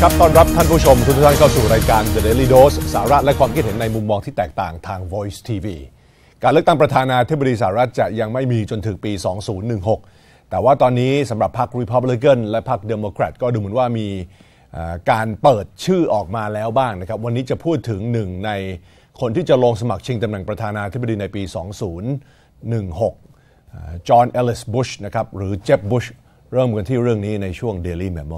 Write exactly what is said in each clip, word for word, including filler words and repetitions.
ครับต้อนรับท่านผู้ชมทุกท่านเข้าสู่รายการ The Daily Dose สาระและความคิดเห็นในมุมมองที่แตกต่างทาง Voice ที วี การเลือกตั้งประธานาธิบดีสหรัฐจะยังไม่มีจนถึงปี สองพันสิบหก แต่ว่าตอนนี้สำหรับพรรค Republican และพรรค Democrat ก็ดูเหมือนว่ามีการเปิดชื่อออกมาแล้วบ้างนะครับวันนี้จะพูดถึงหนึ่งในคนที่จะลงสมัครชิงตำแหน่งประธานาธิบดีในปี สองพันสิบหก จอห์น เอลลิส บุชนะครับหรือเจฟ บุชเริ่มกันที่เรื่องนี้ในช่วง Daily Memo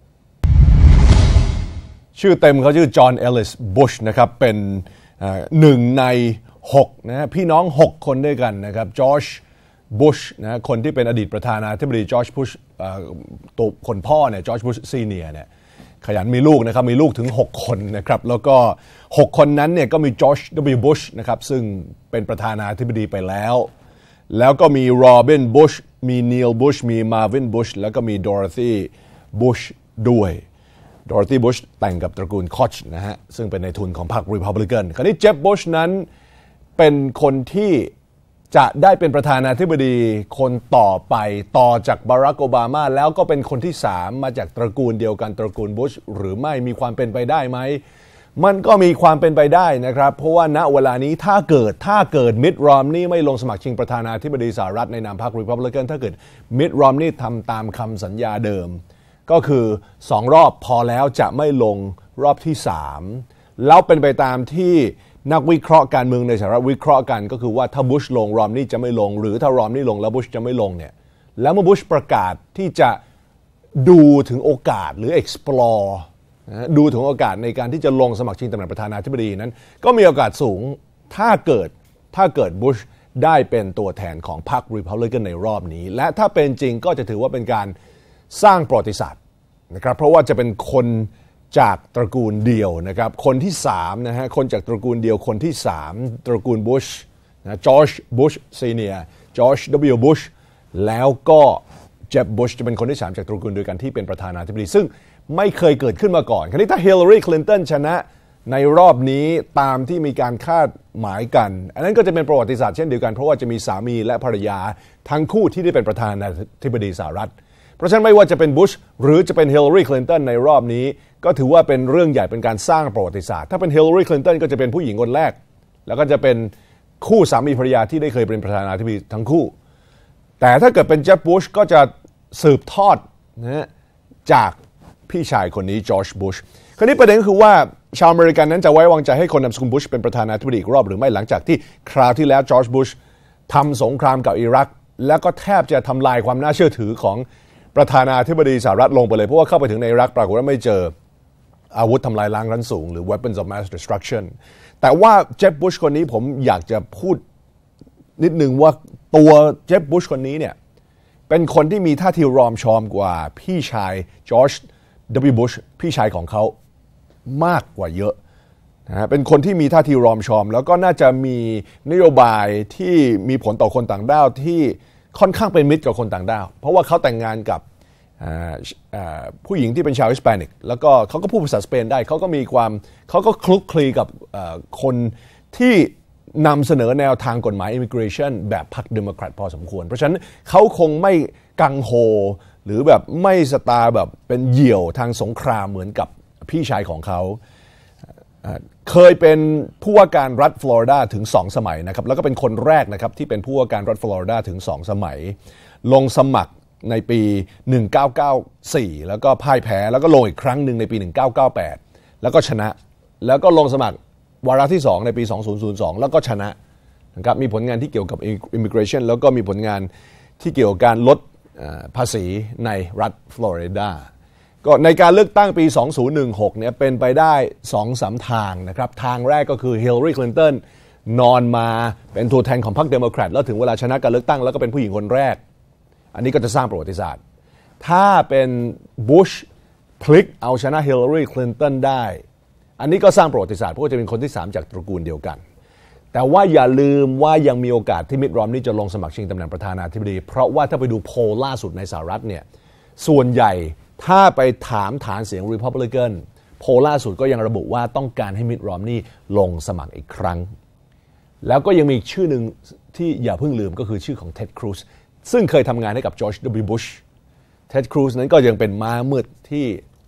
ชื่อเต็มเขาชื่อจอห์น เอลลิส บุชนะครับเป็นหนึ่งในหกนะพี่น้องหกคนด้วยกันนะครับจอร์จ บุชนะคนที่เป็นอดีตประธานาธิบดีจอร์จ บุชตัวคนพ่อเนี่ยจอร์จ บุช ซีเนียร์เนี่ยขยันมีลูกนะครับมีลูกถึงหกคนนะครับแล้วก็หกคนนั้นเนี่ยก็มีจอร์จ ดับเบิลยู บุชนะครับซึ่งเป็นประธานาธิบดีไปแล้วแล้วก็มีโรบิน บุชมีนีล บุชมีมาร์วิน บุชแล้วก็มีดอร์ธี บุชด้วยดอร์ธี บุชแต่งกับตระกูลคอชนะฮะซึ่งเป็นในทุนของพรรค Republican คราวนี้เจฟ บุชนั้นเป็นคนที่จะได้เป็นประธานาธิบดีคนต่อไปต่อจากบารัก โอบามาแล้วก็เป็นคนที่สามมาจากตระกูลเดียวกันตระกูลบุชหรือไม่มีความเป็นไปได้ไหมมันก็มีความเป็นไปได้นะครับเพราะว่าณเวลานี้ถ้าเกิดถ้าเกิดมิตต์ รอมนีย์ไม่ลงสมัครชิงประธานาธิบดีสหรัฐในนามพรรค Republican ถ้าเกิดมิตต์ รอมนีย์ทำตามคำสัญญาเดิมก็คือสองรอบพอแล้วจะไม่ลงรอบที่สามแล้วเป็นไปตามที่นักวิเคราะห์การเมืองในสหรัฐวิเคราะห์กันก็คือว่าถ้าบุชลงรอมนี่จะไม่ลงหรือถ้ารอมนี่ลงแล้วบุชจะไม่ลงเนี่ยแล้วเมื่อบุชประกาศที่จะดูถึงโอกาสหรือ explore นะดูถึงโอกาสในการที่จะลงสมัครชิงตำแหน่งประธานาธิบดีนั้นก็มีโอกาสสูงถ้าเกิดถ้าเกิดบุชได้เป็นตัวแทนของพรรค Republican ในรอบนี้และถ้าเป็นจริงก็จะถือว่าเป็นการสร้างประวัติศาสตร์นะครับเพราะว่าจะเป็นคนจากตระกูลเดียวนะครับคนที่สามนะฮะคนจากตระกูลเดียวคนที่สามตระกูลบุชนะจอร์จ บุช ซีเนียร์จอร์จ ดับเบิลยู บุชแล้วก็เจฟ บุชจะเป็นคนที่สามจากตระกูลเดียวกันที่เป็นประธานาธิบดีซึ่งไม่เคยเกิดขึ้นมาก่อนคราวนี้ถ้าฮิลลารี คลินตันชนะในรอบนี้ตามที่มีการคาดหมายกันอันนั้นก็จะเป็นประวัติศาสตร์เช่นเดียวกันเพราะว่าจะมีสามีและภรรยาทั้งคู่ที่ได้เป็นประธานาธิบดีสหรัฐเพราะฉะนั้นไม่ว่าจะเป็นบุชหรือจะเป็นฮิลลารี คลินตันในรอบนี้ก็ถือว่าเป็นเรื่องใหญ่เป็นการสร้างประวัติศาสตร์ถ้าเป็นฮิลลารี คลินตันก็จะเป็นผู้หญิงคนแรกแล้วก็จะเป็นคู่สามีภรรยาที่ได้เคยเป็นประธานาธิบดีทั้งคู่แต่ถ้าเกิดเป็นเจฟ บุชก็จะสืบทอดนะจากพี่ชายคนนี้จอร์จ บุชคราวนี้ประเด็นก็คือว่าชาวอเมริกันนั้นจะไว้วางใจให้คนนามสกุลบุชเป็นประธานาธิบดีอีกรอบหรือไม่หลังจากที่คราวที่แล้วจอร์จ บุชทำสงครามกับอิรักแล้วก็แทบจะทำลายความน่าเชื่อถือของประธานาธิบดีสหรัฐลงไปเลยเพราะว่าเข้าไปถึงในอิรักปรากฏว่าไม่เจออาวุธทำลายล้างชั้นสูงหรือ weapons of mass destruction แต่ว่าเจฟ บุชคนนี้ผมอยากจะพูดนิดนึงว่าตัวเจฟ บุชคนนี้เนี่ยเป็นคนที่มีท่าทีรอมชอมกว่าพี่ชายจอร์จ ดับเบิลยู บุชพี่ชายของเขามากกว่าเยอะนะฮะเป็นคนที่มีท่าทีรอมชอมแล้วก็น่าจะมีนโยบายที่มีผลต่อคนต่างด้าวที่ค่อนข้างเป็นมิตรกับคนต่างด้าวเพราะว่าเขาแต่งงานกับผู้หญิงที่เป็นชาวฮิสแปนิกแล้วก็เขาก็พูดภาษาสเปนได้เขาก็มีความเขาก็คลุกคลีกับคนที่นำเสนอแนวทางกฎหมาย immigration แบบพรรคเดโมแครตพอสมควรเพราะฉะนั้นเขาคงไม่กังโฮหรือแบบไม่สตาร์แบบเป็นเหยี่ยวทางสงครามเหมือนกับพี่ชายของเขาเคยเป็นผู้ว่าการรัฐฟลอริดาถึงสองสมัยนะครับแล้วก็เป็นคนแรกนะครับที่เป็นผู้ว่าการรัฐฟลอริดาถึงสองสมัยลงสมัครในปีหนึ่งพันเก้าร้อยเก้าสิบสี่แล้วก็พ่ายแพ้แล้วก็ลงอีกครั้งหนึ่งในปีหนึ่งพันเก้าร้อยเก้าสิบแปดแล้วก็ชนะแล้วก็ลงสมัครวาระที่สองในปีสองพันสองแล้วก็ชนะนะครับมีผลงานที่เกี่ยวกับ immigration แล้วก็มีผลงานที่เกี่ยวกับการลดภาษีในรัฐฟลอริดาก็ในการเลือกตั้งปีสองพันสิบหกเนี่ยเป็นไปได้ สองถึงสาม ทางนะครับทางแรกก็คือฮิลลารี คลินตันนอนมาเป็นตัวแทนของพรรคเดโมแครตแล้วถึงเวลาชนะการเลือกตั้งแล้วก็เป็นผู้หญิงคนแรกอันนี้ก็จะสร้างประวัติศาสตร์ถ้าเป็นบุชพลิกเอาชนะฮิลลารี คลินตันได้อันนี้ก็สร้างประวัติศาสตร์เพราะว่าจะเป็นคนที่สามจากตระกูลเดียวกันแต่ว่าอย่าลืมว่ายังมีโอกาสที่มิตต์ รอมนีย์จะลงสมัครชิงตำแหน่งประธานาธิบดีเพราะว่าถ้าไปดูโพลล่าสุดในสหรัฐเนี่ยส่วนใหญ่ถ้าไปถามฐานเสียง Republican โพลล่าสุดก็ยังระบุว่าต้องการให้มิตต์ รอมนีย์ลงสมัครอีกครั้งแล้วก็ยังมีอีกชื่อหนึ่งที่อย่าเพิ่งลืมก็คือชื่อของเท็ด ครูซซึ่งเคยทำงานให้กับจอร์จ ดับเบิลยู บุชเท็ด ครูซนั้นก็ยังเป็นม้ามืดที่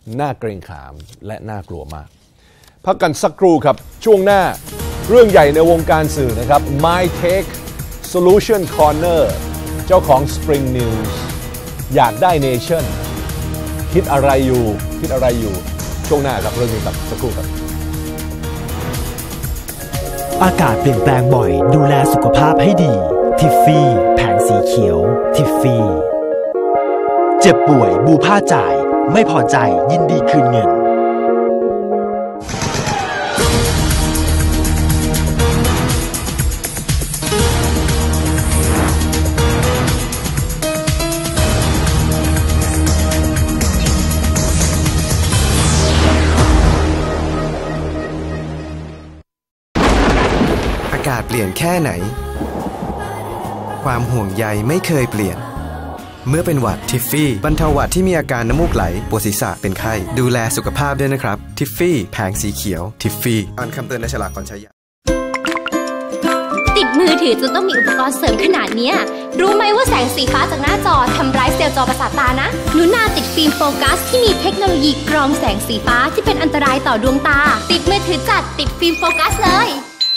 น่าเกรงขามและน่ากลัวมากพักกันสักครู่ครับช่วงหน้าเรื่องใหญ่ในวงการสื่อนะครับ My Take Solution Corner เจ้าของ Spring News อยากได้ Nation คิดอะไรอยู่คิดอะไรอยู่ช่วงหน้าครับเรื่องนี้ครับสักครู่ครับอากาศเปลี่ยนแปลงบ่อยดูแลสุขภาพให้ดีทิฟฟี่แผงสีเขียวทิฟฟี่เจ็บป่วยบูผ้าจ่ายไม่พอใจยินดีคืนเงินอากาศเปลี่ยนแค่ไหนความห่วงใยไม่เคยเปลี่ยนเมื่อเป็นหวัดทิฟฟี่บรรเทาหวัดที่มีอาการน้ำมูกไหลปวดศีรษะเป็นไข้ดูแลสุขภาพด้วยนะครับทิฟฟี่แผงสีเขียวทิฟฟี่อ่านคำเตือนในฉลากก่อนใช้ยาติดมือถือจนต้องมีอุปกรณ์เสริมขนาดนี้รู้ไหมว่าแสงสีฟ้าจากหน้าจอทำร้ายเซลล์จอประสาทตานะหนูนาติดฟิล์มโฟกัสที่มีเทคโนโลยีกรองแสงสีฟ้าที่เป็นอันตรายต่อดวงตาติดมือถือจัดติดฟิล์มโฟกัสเลย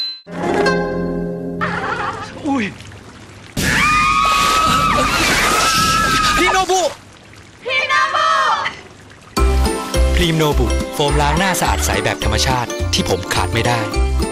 อุ้ยพี่โนบุพี่โนบุครีมโนบุโฟมล้างหน้าสะอาดใสแบบธรรมชาติที่ผมขาดไม่ได้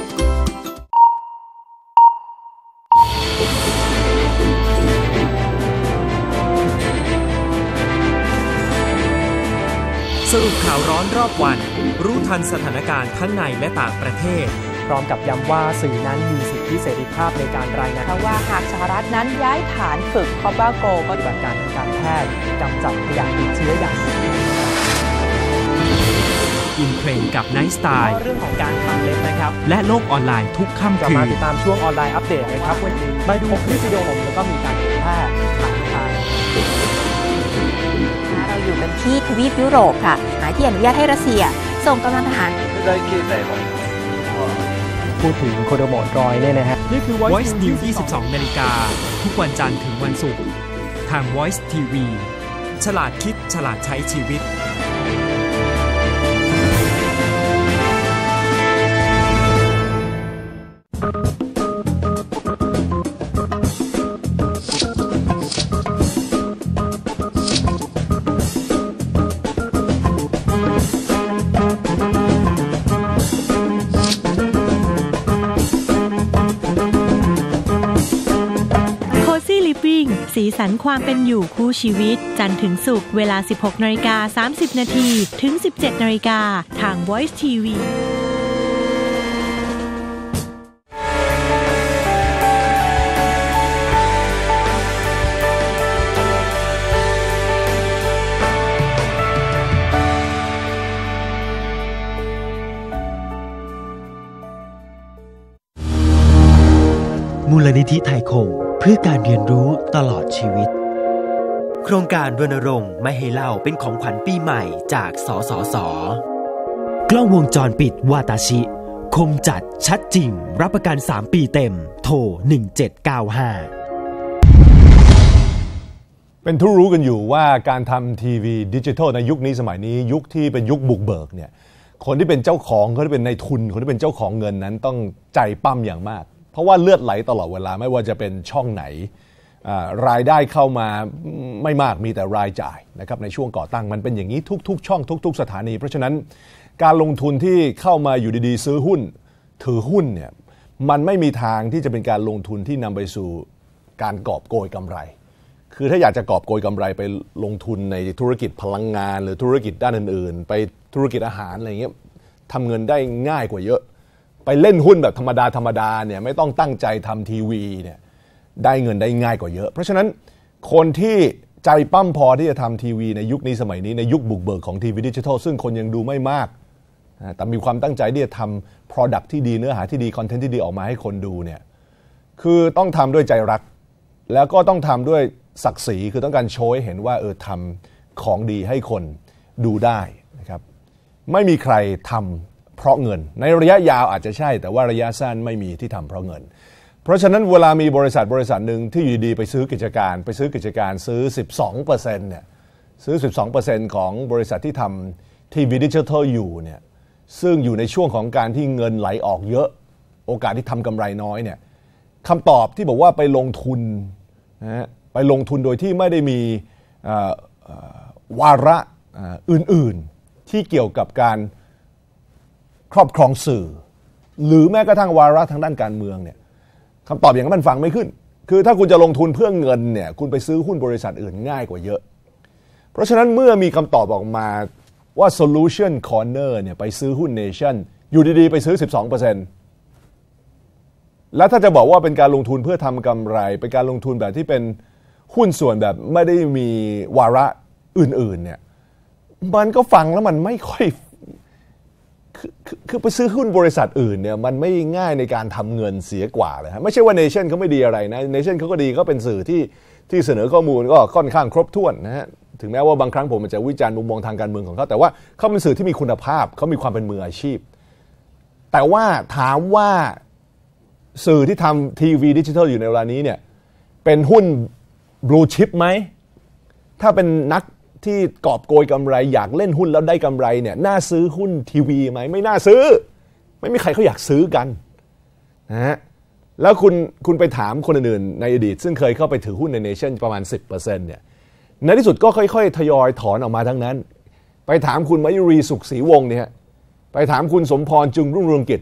สรุปข่าวร้อนรอบวันรู้ทันสถานการณ์ทั้งในและต่างประเทศพร้อมกับย้ำว่าสื่อนั้นมีสิทธิเสรีภาพในการรายงานว่าหากสหรัฐนั้นย้ายฐานฝึกคอบ้าโกปฏิบัติการทางการแพทย์กำจัดขยะติดเชื้ออย่างถูกต้องอินเทรนด์กับไนท์สไตล์เรื่องของการทำเล็บนะครับและโลกออนไลน์ทุกค่ำคืนมาติดตามช่วงออนไลน์อัปเดตนะครับวันนี้มาดูคลิปวิดีโอผมแล้วก็มีการเผยแพร่ผ่านทางเราอยู่กันที่ทวีปยุโรปค่ะหมายที่อนุญาตให้รัสเซียส่งกำลังทหารพูดถึงโคโดโมะรอยเนี่ยนะฮะนี่คือ Voice News ยี่สิบสองนาฬิกาทุกวันจันทร์ถึงวันศุกร์ทาง Voice ที วี ฉลาดคิดฉลาดใช้ชีวิตสีสันความเป็นอยู่คู่ชีวิตจันทร์ถึงศุกร์เวลา สิบหกนาฬิกาสามสิบนาทีถึง สิบเจ็ดนาฬิกาทาง Voice ที วีมูลนิธิไทยคงเพื่อการเรียนรู้ตลอดชีวิตโครงการรณรงค์ไม่ให้เหล้าเป็นของขวัญปีใหม่จากสสส.กล้องวงจรปิดวาตาชิคมจัดชัดจริงรับประกันสามปีเต็มโทรหนึ่งเจ็ดเก้าห้าเป็นทุรู้กันอยู่ว่าการทำทีวีดิจิทัลในยุคนี้สมัยนี้ยุคที่เป็นยุคบุกเบิกเนี่ยคนที่เป็นเจ้าของคนที่เป็นนายทุนคนที่เป็นเจ้าของเงินนั้นต้องใจปั้มอย่างมากเพราะว่าเลือดไหลตลอดเวลาไม่ว่าจะเป็นช่องไหนรายได้เข้ามาไม่มากมีแต่รายจ่ายนะครับในช่วงก่อตั้งมันเป็นอย่างนี้ทุกๆช่องทุกๆสถานีเพราะฉะนั้นการลงทุนที่เข้ามาอยู่ดีๆซื้อหุ้นถือหุ้นเนี่ยมันไม่มีทางที่จะเป็นการลงทุนที่นำไปสู่การกอบโกยกำไรคือถ้าอยากจะกอบโกยกำไรไปลงทุนในธุรกิจพลังงานหรือธุรกิจด้านอื่นๆไปธุรกิจอาหารอะไรเงี้ยทำเงินได้ง่ายกว่าเยอะไปเล่นหุ้นแบบธรรมดาธรรมดาเนี่ยไม่ต้องตั้งใจทำทีวีเนี่ยได้เงินได้ง่ายกว่าเยอะเพราะฉะนั้นคนที่ใจปั้มพอที่จะทำทีวีในยุคนี้สมัยนี้ในยุคบุกเบิกของทีวีดิจิทัลซึ่งคนยังดูไม่มากแต่มีความตั้งใจที่จะทำ product ที่ดีเนื้อหาที่ดีคอนเทนต์ที่ดีออกมาให้คนดูเนี่ยคือต้องทำด้วยใจรักแล้วก็ต้องทำด้วยศักดิ์ศรีคือต้องการโชว์ให้เห็นว่าเออทำของดีให้คนดูได้นะครับไม่มีใครทำเพราะเงินในระยะยาวอาจจะใช่แต่ว่าระยะสั้นไม่มีที่ทำเพราะเงินเพราะฉะนั้นเวลามีบริษัทบริษัทหนึ่งที่อยู่ดีไปซื้อกิจการไปซื้อกิจการซื้อ สิบสองเปอร์เซ็นต์ เนี่ยซื้อ สิบสองเปอร์เซ็นต์ ของบริษัทที่ทำทีวีดิจิทัลอยู่เนี่ยซึ่งอยู่ในช่วงของการที่เงินไหลออกเยอะโอกาสที่ทำกำไรน้อยเนี่ยคำตอบที่บอกว่าไปลงทุนนะฮะไปลงทุนโดยที่ไม่ได้มีวาระอื่นๆที่เกี่ยวกับการครอบครองสื่อหรือแม้กระทั่งวาระทางด้านการเมืองเนี่ยคำตอบอย่างนั้นมันฟังไม่ขึ้นคือถ้าคุณจะลงทุนเพื่อเงินเนี่ยคุณไปซื้อหุ้นบริษัทอื่นง่ายกว่าเยอะเพราะฉะนั้นเมื่อมีคำตอบออกมาว่า Solution Corner เนี่ยไปซื้อหุ้น Nation อยู่ดีๆไปซื้อ สิบสองเปอร์เซ็นต์ แล้วถ้าจะบอกว่าเป็นการลงทุนเพื่อทำกำไรเป็นการลงทุนแบบที่เป็นหุ้นส่วนแบบไม่ได้มีวาระอื่นๆเนี่ยมันก็ฟังแล้วมันไม่ค่อยคือคือไปซื้อหุ้นบริษัทอื่นเนี่ยมันไม่ง่ายในการทำเงินเสียกว่าเลยฮะไม่ใช่ว่า Nation เขาไม่ดีอะไรนะ Nation เขาก็ดีก็เป็นสื่อที่ที่เสนอข้อมูลก็ค่อนข้างครบถ้วนนะฮะถึงแม้ว่าบางครั้งผมจะวิจารณ์มุมมองทางการเมืองของเขาแต่ว่าเขาเป็นสื่อที่มีคุณภาพเขามีความเป็นมืออาชีพแต่ว่าถามว่าสื่อที่ทำทีวีดิจิทัลอยู่ในเวลานี้เนี่ยเป็นหุ้นบลูชิปไหมถ้าเป็นนักที่กอบโกยกำไรอยากเล่นหุ้นแล้วได้กำไรเนี่ยน่าซื้อหุ้นทีวีไหมไม่น่าซื้อไม่มีใครเขาอยากซื้อกันนะฮะแล้วคุณคุณไปถามคนอื่นๆในอดีตซึ่งเคยเข้าไปถือหุ้นใน Nation ประมาณ สิบเปอร์เซ็นต์ เนี่ยในที่สุดก็ค่อยๆทยอยถอนออกมาทั้งนั้นไปถามคุณมายุรีสุขศรีวงศ์เนี่ยไปถามคุณสมพรจึงรุ่งเรืองกิจ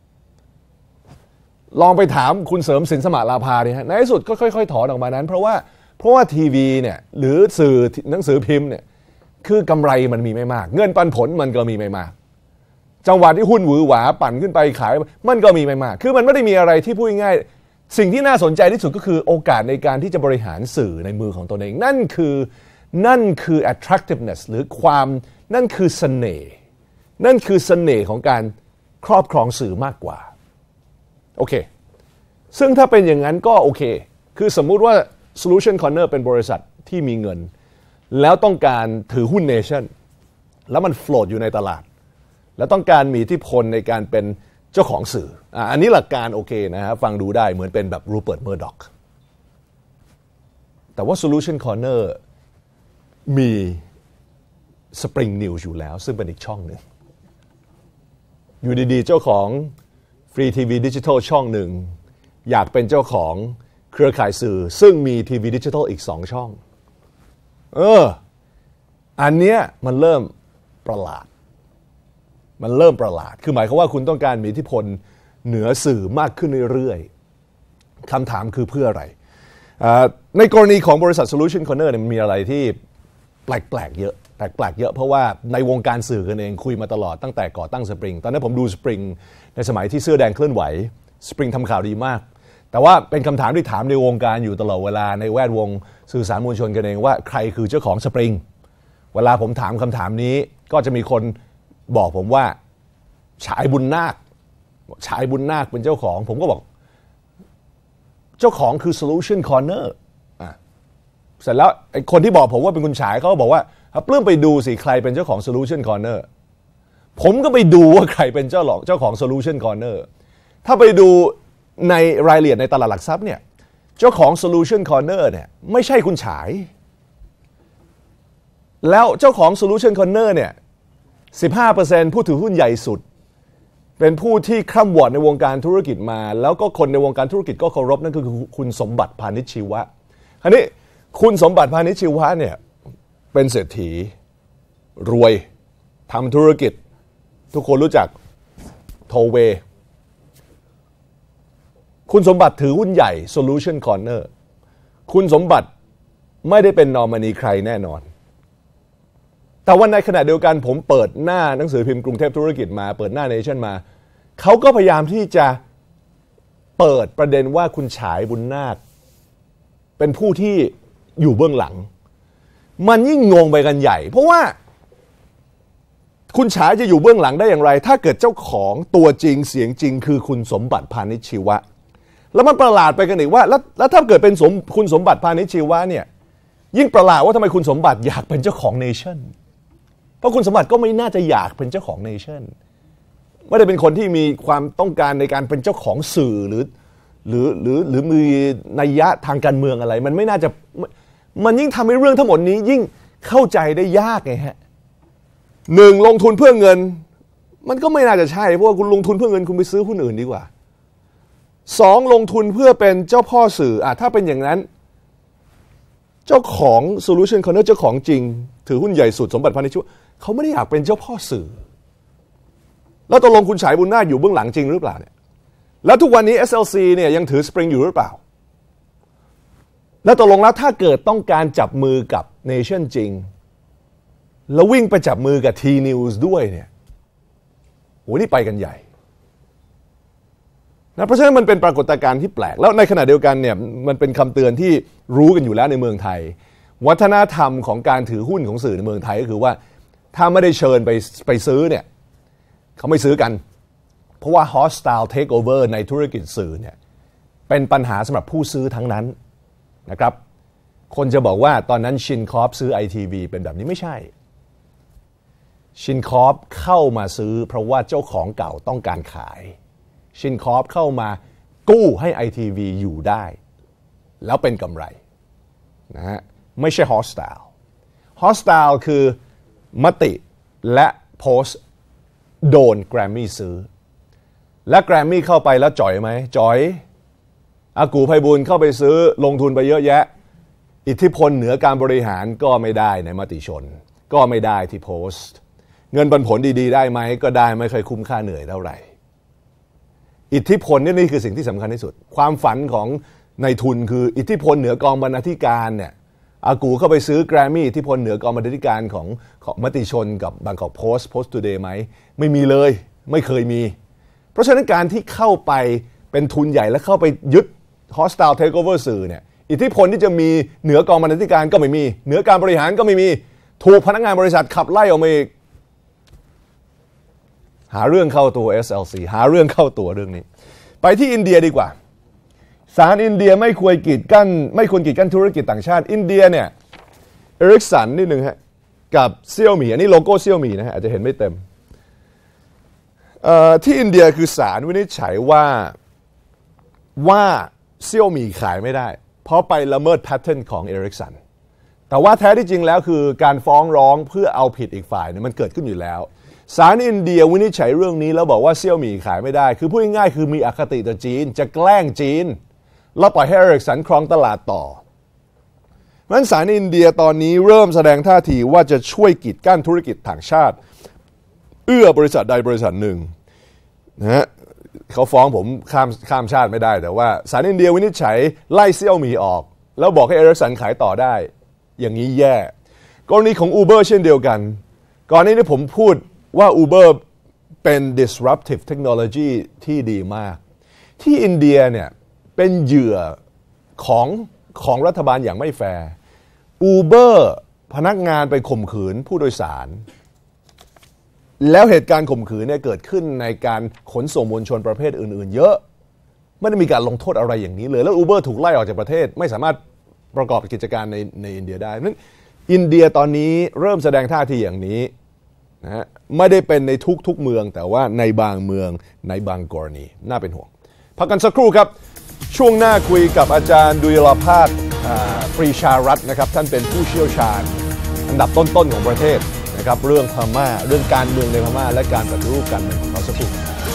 ลองไปถามคุณเสริมสินสมาลาภาเนี่ยในที่สุดก็ค่อยๆถอนออกมานั้นเพราะว่าเพราะว่าทีวีเนี่ยหรือสื่อหนังสือพิมพ์เนี่ยคือกำไรมันมีไม่มากเงินปันผลมันก็มีไม่มากจังหวะที่หุ้นหวือหวาปั่นขึ้นไปขายมันก็มีไม่มากคือมันไม่ได้มีอะไรที่พูดง่ายสิ่งที่น่าสนใจที่สุดก็คือโอกาสในการที่จะบริหารสื่อในมือของตนเองนั่นคือนั่นคือ attractiveness หรือความนั่นคือเสน่ห์นั่นคือเสน่ห์ของการครอบครองสื่อมากกว่าโอเคซึ่งถ้าเป็นอย่างนั้นก็โอเคคือสมมุติว่า Solution Corner เป็นบริษัทที่มีเงินแล้วต้องการถือหุ้น Nation แล้วมัน float อยู่ในตลาดแล้วต้องการมีอิทธิพลในการเป็นเจ้าของสื่ออ่ะอันนี้หลักการโอเคนะฮะฟังดูได้เหมือนเป็นแบบรูเปิร์ต เมอร์ด็อกแต่ว่า Solution Corner มี Spring News อยู่แล้วซึ่งเป็นอีกช่องหนึ่งอยู่ดีๆเจ้าของฟรีทีวีดิจิทัลช่องหนึ่งอยากเป็นเจ้าของเครือข่ายสื่อซึ่งมีทีวีดิจิทัลอีกสองช่องเอออันเนี้ยมันเริ่มประหลาดมันเริ่มประหลาดคือหมายความว่าคุณต้องการมีอิทธิพลเหนือสื่อมากขึ้นเรื่อยๆคำถามคือเพื่ออะไรในกรณีของบริษัท Solution Corner เนี่ยมันมีอะไรที่แปลกๆเยอะแปลกๆเยอะเพราะว่าในวงการสื่อกันเองคุยมาตลอดตั้งแต่ก่อตั้ง Spring ตอนนั้นผมดู Spring ในสมัยที่เสื้อแดงเคลื่อนไหว Spring ทำข่าวดีมากแต่ว่าเป็นคำถามที่ถามในวงการอยู่ตลอดเวลาในแวดวงสื่อสารมวลชนกันเองว่าใครคือเจ้าของ Spring เวลาผมถามคำถามนี้ก็จะมีคนบอกผมว่าฉายบุญนาคฉายบุญนาคเป็นเจ้าของผมก็บอกเจ้าของคือ Solution Corner อ่ะเสร็จแล้วไอ้คนที่บอกผมว่าเป็นคุณฉายเขาก็บอกว่าปลื้มไปดูสิใครเป็นเจ้าของ Solution Corner ผมก็ไปดูว่าใครเป็นเจ้าหลอกเจ้าของ Solution Corner ถ้าไปดูในรายละเอียดในตลาดหลักทรัพย์เนี่ยเจ้าของ Solution Corner เนี่ยไม่ใช่คุณฉายแล้วเจ้าของ Solution Corner เนี่ย สิบห้าเปอร์เซ็นต์ ผู้ถือหุ้นใหญ่สุดเป็นผู้ที่คร่ำวอดในวงการธุรกิจมาแล้วก็คนในวงการธุรกิจก็เคารพนั่นคือคุณสมบัติพานิชชีวะคราวนี้คุณสมบัติพานิชชีวะเนี่ยเป็นเศรษฐีรวยทำธุรกิจทุกคนรู้จักโทเวคุณสมบัติถือหุ้นใหญ่ Solution Corner คุณสมบัติไม่ได้เป็นนอมินีใครแน่นอนแต่ว่าในขณะเดียวกันผมเปิดหน้าหนังสือพิมพ์กรุงเทพธุรกิจมาเปิดหน้า Nation มาเขาก็พยายามที่จะเปิดประเด็นว่าคุณฉายบุญนาคเป็นผู้ที่อยู่เบื้องหลังมันยิ่งงงไปกันใหญ่เพราะว่าคุณฉายจะอยู่เบื้องหลังได้อย่างไรถ้าเกิดเจ้าของตัวจริงเสียงจริงคือคุณสมบัติพานิชชีวะแล้วมันประหลาดไปกันอีกว่าแล้วแล้วถ้าเกิดเป็นสมคุณสมบัติพานิชชีวะเนี่ยยิ่งประหลาดว่าทำไมคุณสมบัติอยากเป็นเจ้าของ Nation เพราะคุณสมบัติก็ไม่น่าจะอยากเป็นเจ้าของ Nation ไม่ได้เป็นคนที่มีความต้องการในการเป็นเจ้าของสื่อหรือหรือหรือหรือมีนัยยะทางการเมืองอะไรมันไม่น่าจะมันยิ่งทำให้เรื่องทั้งหมดนี้ยิ่งเข้าใจได้ยากไงฮะหนึ่งลงทุนเพื่อเงินมันก็ไม่น่าจะใช่เพราะว่าคุณลงทุนเพื่อเงินคุณไปซื้อหุ้นอื่นดีกว่าสองลงทุนเพื่อเป็นเจ้าพ่อสื่ออ่ะถ้าเป็นอย่างนั้นเจ้าของ Solution Corner เจ้าของจริงถือหุ้นใหญ่สุดสมบัติพานิชเขาไม่ได้อยากเป็นเจ้าพ่อสื่อแล้วตกลงคุณฉายบุญนาถอยู่เบื้องหลังจริงหรือเปล่าเนี่ยแล้วทุกวันนี้ เอส แอล ซี เนี่ยยังถือ Spring อยู่หรือเปล่าแล้วตกลงแล้วถ้าเกิดต้องการจับมือกับ Nation จริงแล้ววิ่งไปจับมือกับ T-News ด้วยเนี่ยโหนี่ไปกันใหญ่นะเพราะฉะนั้นมันเป็นปรากฏการณ์ที่แปลกแล้วในขณะเดียวกันเนี่ยมันเป็นคำเตือนที่รู้กันอยู่แล้วในเมืองไทยวัฒนธรรมของการถือหุ้นของสื่อในเมืองไทยก็คือว่าถ้าไม่ได้เชิญไปไปซื้อเนี่ยเขาไม่ซื้อกันเพราะว่า hostile takeover ในธุรกิจสื่อเนี่ยเป็นปัญหาสำหรับผู้ซื้อทั้งนั้นนะครับคนจะบอกว่าตอนนั้นชินคอร์ปซื้อ ไอ ที วี เป็นแบบนี้ไม่ใช่ชินคอร์ปเข้ามาซื้อเพราะว่าเจ้าของเก่าต้องการขายชินคอร์ปเข้ามากู้ให้ ไอ ที วี อยู่ได้แล้วเป็นกำไรนะฮะไม่ใช่ hostile hostile คือมติและโพสต์โดนแกรมมี่ซื้อและแกรมมี่เข้าไปแล้วจ่อยไหมจ่อยอากูไพบูลย์เข้าไปซื้อลงทุนไปเยอะแยะอิทธิพลเหนือการบริหารก็ไม่ได้ในมติชนก็ไม่ได้ที่โพสต์เงินปันผลดีๆได้ไหมก็ได้ไม่เคยคุ้มค่าเหนื่อยเท่าไหร่อิทธิพลนี่นี่คือสิ่งที่สำคัญที่สุดความฝันของนายทุนคืออิทธิพลเหนือกองบรรณาธิการเนี่ยอากูเข้าไปซื้อแกรมมี่อิทธิพลเหนือกองบรรณาธิการของของมติชนกับบางกอกโพสต์โพสต์ทูเดย์ไหมไม่มีเลยไม่เคยมีเพราะฉะนั้นการที่เข้าไปเป็นทุนใหญ่และเข้าไปยึด hostile takeover สื่อเนี่ยอิทธิพลที่จะมีเหนือกองบรรณาธิการก็ไม่มีเหนือการบริหารก็ไม่มีถูกพนักงานบริษัทขับไล่ออกมาอีกหาเรื่องเข้าตัว เอส แอล ซี หาเรื่องเข้าตัวเรื่องนี้ไปที่อินเดียดีกว่าศาลอินเดียไม่ควรกีดกั้นไม่ควรกีดกั้นธุรกิจต่างชาติอินเดียเนี่ยเอริกสันนิดนึงฮะกับเซี่ยวหมี่อันนี้โลโก้เซี่ยวหมี่นะฮะอาจจะเห็นไม่เต็มที่อินเดียคือศาลวินิจฉัยว่าว่าเซี่ยวหมี่ขายไม่ได้เพราะไปละเมิดแพทเทิร์นของเอริกสันแต่ว่าแท้ที่จริงแล้วคือการฟ้องร้องเพื่อเอาผิดอีกฝ่ายเนี่ยมันเกิดขึ้นอยู่แล้วศาลอินเดียวินิจฉัยเรื่องนี้แล้วบอกว่าเซี่ยวหมี่ขายไม่ได้คือพูดง่ายๆคือมีอคติต่อจีนจะแกล้งจีนแล้วปล่อยให้เอริกสันครองตลาดต่อเพราะฉะนั้นศาลอินเดียตอนนี้เริ่มแสดงท่าทีว่าจะช่วยกีดกั้นธุรกิจต่างชาติเอื้อบริษัทใดบริษัทหนึ่งนะฮะเขาฟ้องผมข้ามข้ามชาติไม่ได้แต่ว่าศาลอินเดียวินิจฉัยไล่เซี่ยวหมี่ออกแล้วบอกให้เอริกสันขายต่อได้อย่างนี้แย่กรณีของ Uber เช่นเดียวกันก่อนหน้านี้ผมพูดว่า Uber เป็น disruptive technology ที่ดีมากที่อินเดียเนี่ยเป็นเหยื่อของของรัฐบาลอย่างไม่แฟร์ Uber พนักงานไปข่มขืนผู้โดยสารแล้วเหตุการณ์ข่มขืนเนี่ยเกิดขึ้นในการขนส่งมวลชนประเภทอื่นๆเยอะไม่ได้มีการลงโทษอะไรอย่างนี้เลยแล้ว Uber ถูกไล่ออกจากประเทศไม่สามารถประกอบกิจการในในอินเดียได้นั้นอินเดียตอนนี้เริ่มแสดงท่าทีอย่างนี้นะฮะไม่ได้เป็นในทุกๆเมืองแต่ว่าในบางเมืองในบางกรณีน่าเป็นห่วงพักกันสักครู่ครับช่วงหน้าคุยกับอาจารย์ดุลยภาสปรีชารัตน์นะครับท่านเป็นผู้เชี่ยวชาญอันดับต้นๆของประเทศนะครับเรื่องพม่าเรื่องการเมืองในพม่าและการปฏิรูปการเมืองของเขาสักครู่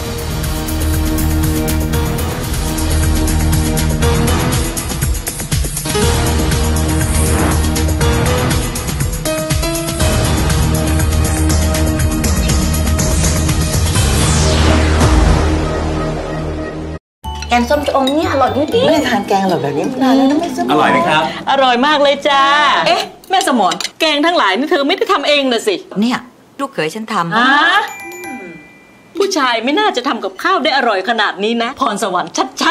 แกงส้มชะอมเนี่ยอร่อยจริงๆไม่ได้ทานแกงอร่อยแบบนี้นานแล้วนะแม่สมรอร่อยไหมครับอร่อยมากเลยจ้าเอ๊ะแม่สมรแกงทั้งหลายนี่เธอไม่ได้ทำเองน่ะสิเนี่ยลูกเขยฉันทำฮะผู้ชายไม่น่าจะทำกับข้าวได้อร่อยขนาดนี้นะพรสวรรค์ชัด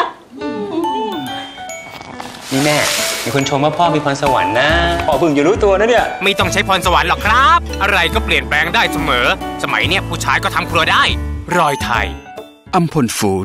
ๆนี่แม่มีคนชมว่าพ่อมีพรสวรรค์นะพ่อเพิ่งจะรู้ตัวนะเนี่ยไม่ต้องใช้พรสวรรค์หรอกครับอะไรก็เปลี่ยนแปลงได้เสมอสมัยเนี้ยผู้ชายก็ทำครัวได้รอยไทยอัมพลฟู้ด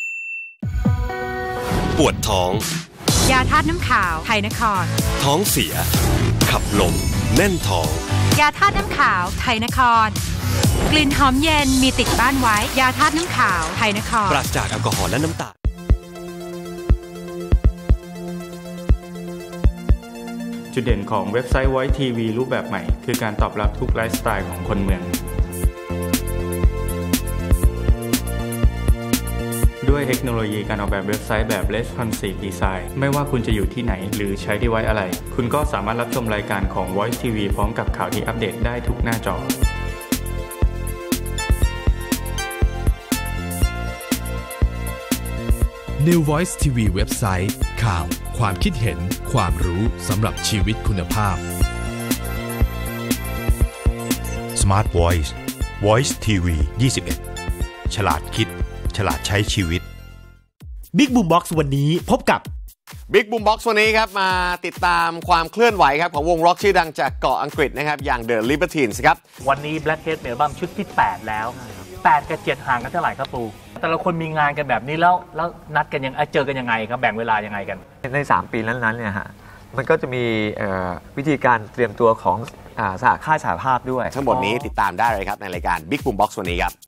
ปวดท้องยาธาตุน้ำขาวไทยนครท้องเสียขับลมแน่นท้องยาธาตุน้ำขาวไทยนครกลิ่นหอมเย็นมีติดบ้านไว้ยาธาตุน้ำขาวไทยนครปราศจากแอลกอฮอล์และน้ำตาลจุดเด่นของเว็บไซต์ Voice ที วี รูปแบบใหม่คือการตอบรับทุกไลฟ์สไตล์ของคนเมืองด้วยเทคโนโลยีการออกแบบเว็บไซต์แบบ Responsive Design ไม่ว่าคุณจะอยู่ที่ไหนหรือใช้ดีไวซ์อะไรคุณก็สามารถรับชมรายการของ Voice ที วี พร้อมกับข่าวที่อัปเดตได้ทุกหน้าจอ New Voice ที วี เว็บไซต์ข่าวความคิดเห็นความรู้สำหรับชีวิตคุณภาพ Smart Voice Voice ที วี ยี่สิบเอ็ด ฉลาดคิดฉลาดใช้ชีวิต Big Boom Box วันนี้พบกับ Big Boom Box วันนี้ครับมาติดตามความเคลื่อนไหวครับของวงร็อกชื่อดังจากเกาะอังกฤษนะครับอย่าง The Libertines ครับวันนี้ Black Cat มีอัลบั้มชุดที่แปดแล้วแปดกับเจ็ดห่างกันเท่าไหร่ครับปูแต่ละคนมีงานกันแบบนี้แล้วแล้วนัดกันยังเจอกันยังไงครับแบ่งเวลายังไงกันในสามปีนั้นๆเนี่ยฮะมันก็จะมีวิธีการเตรียมตัวของสหค่ายสหภาพด้วยทั้งหมดนี้ติดตามได้เลยครับในรายการ Big Boom Box วันนี้ครับ